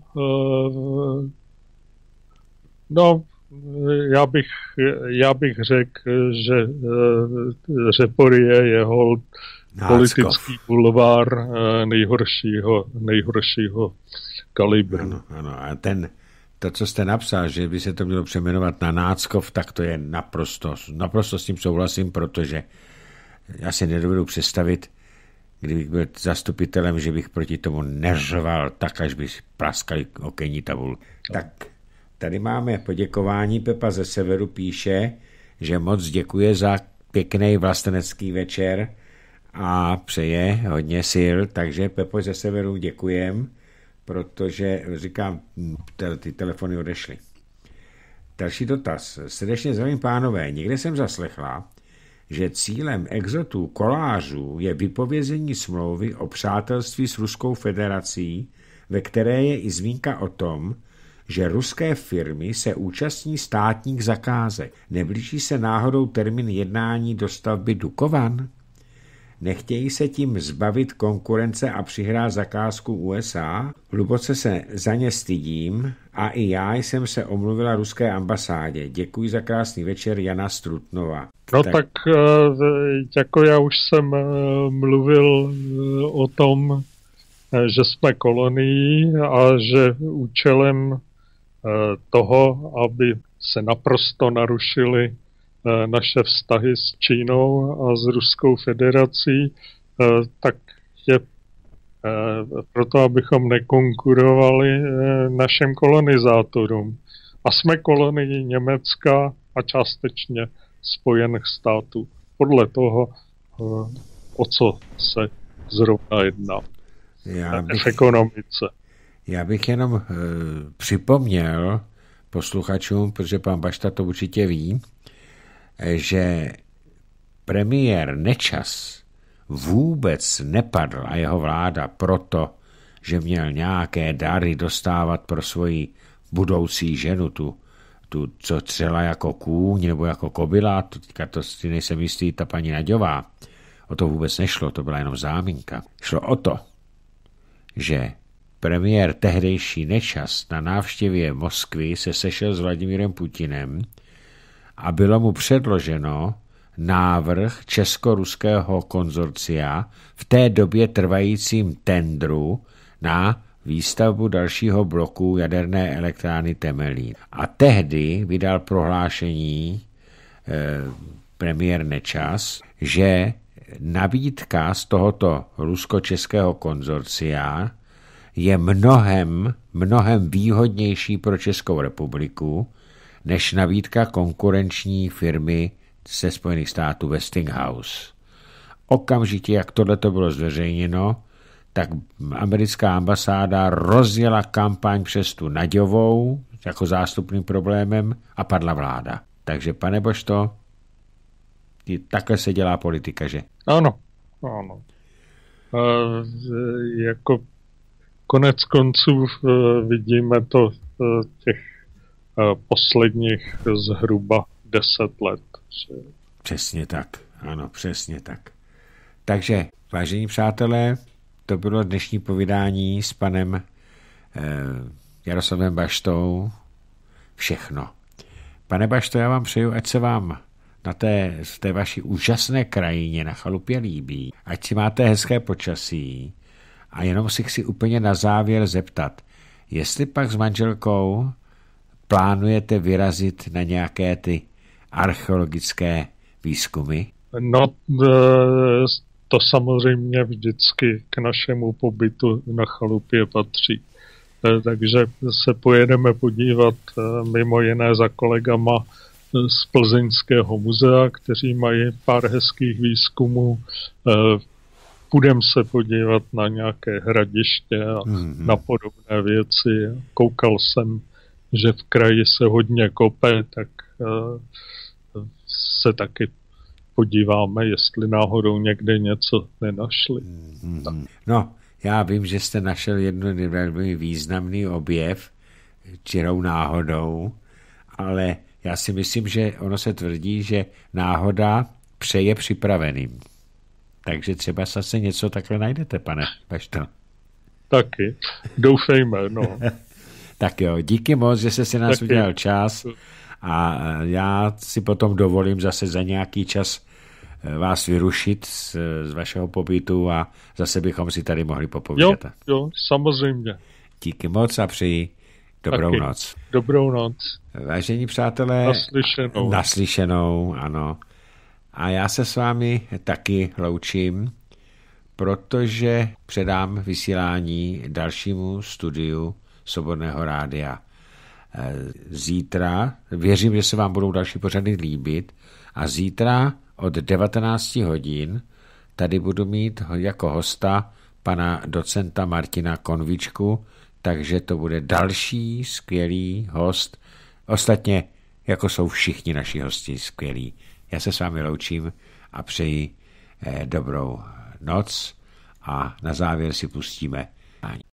no, já bych řekl, že Řeporyje je holt politický bulvár nejhoršího kalibru. Ano, a to, co jste napsal, že by se to mělo přejmenovat na Náckov, tak to je naprosto s tím souhlasím, protože já si nedovedu představit, kdybych byl zastupitelem, že bych proti tomu neřval tak, až by praskali okenní tabulky. Tak, tady máme poděkování. Pepa ze Severu píše, že moc děkuje za pěkný vlastenecký večer a přeje hodně sil, takže Pepo ze Severu děkujem, protože, říkám, ty telefony odešly. Další dotaz. Srdečně zdravím, pánové. Někde jsem zaslechla, že cílem exotů kolářů je vypovězení smlouvy o přátelství s Ruskou federací, ve které je i zmínka o tom, že ruské firmy se účastní státních zakázek. Neblíží se náhodou termín jednání dostavby Dukovan? Nechtějí se tím zbavit konkurence a přihrát zakázku USA? Hluboce se za ně stydím a i já jsem se omluvila ruské ambasádě. Děkuji za krásný večer, Jana Strutnova. No tak jako já už jsem mluvil o tom, že jsme kolonií a že účelem toho, aby se naprosto narušily naše vztahy s Čínou a s Ruskou federací, tak je proto, abychom nekonkurovali našim kolonizátorům. A jsme kolonií Německa a částečně Spojených států. Podle toho, o co se zrovna jedná v ekonomice. Já bych jenom připomněl posluchačům, protože pan Bašta to určitě ví, že premiér Nečas vůbec nepadl a jeho vláda proto, že měl nějaké dary dostávat pro svoji budoucí ženu, tu co třela jako kůň nebo jako kobila, to si nejsem jistý, ta paní Naďová. O to vůbec nešlo, to byla jenom záminka. Šlo o to, že premiér tehdejší Nečas na návštěvě Moskvy se sešel s Vladimírem Putinem a bylo mu předloženo návrh česko-ruského konzorcia v té době trvajícím tendru na výstavbu dalšího bloku jaderné elektrárny Temelín. A tehdy vydal prohlášení premiér Nečas, že nabídka z tohoto rusko-českého konzorcia je mnohem výhodnější pro Českou republiku než nabídka konkurenční firmy ze Spojených států Westinghouse. Okamžitě, jak tohleto bylo zveřejněno, tak americká ambasáda rozjela kampaň přes tu Naďovou jako zástupným problémem a padla vláda. Takže, pane Bošto, takhle se dělá politika, že? Ano. Jako konec konců vidíme to těch posledních zhruba 10 let. Že... Přesně tak, ano, přesně tak. Takže, vážení přátelé, to bylo dnešní povídání s panem Jaroslavem Baštou. Všechno. Pane Bašto, já vám přeju, ať se vám v té vaší úžasné krajině na chalupě líbí, ať si máte hezké počasí a jenom si chci úplně na závěr zeptat, jestli pak s manželkou plánujete vyrazit na nějaké ty archeologické výzkumy? No, to samozřejmě vždycky k našemu pobytu na chalupě patří. Takže se pojedeme podívat mimo jiné za kolegama z Plzeňského muzea, kteří mají pár hezkých výzkumů. Půjdeme se podívat na nějaké hradiště a na podobné věci. Koukal jsem, že v kraji se hodně kope, tak se taky podíváme, jestli náhodou někde něco nenašli. No, já vím, že jste našel jednu velmi významný objev, čirou náhodou, ale já si myslím, že ono se tvrdí, že náhoda přeje připraveným. Takže třeba zase něco takhle najdete, pane Bašto. Taky. Doufejme, no. Tak jo, díky moc, že jste si nás udělal čas a já si potom dovolím zase za nějaký čas vás vyrušit z vašeho pobytu a zase bychom si tady mohli popovídat. Jo, samozřejmě. Díky moc a přeji dobrou noc. Dobrou noc. Vážení přátelé, naslyšenou, ano. A já se s vámi taky loučím, protože předám vysílání dalšímu studiu Svobodného rádia. Zítra, věřím, že se vám budou další pořady líbit, a zítra od 19 hodin tady budu mít jako hosta pana docenta Martina Konvičku, takže to bude další skvělý host. Ostatně, jako jsou všichni naši hosti skvělí. Já se s vámi loučím a přeji dobrou noc a na závěr si pustíme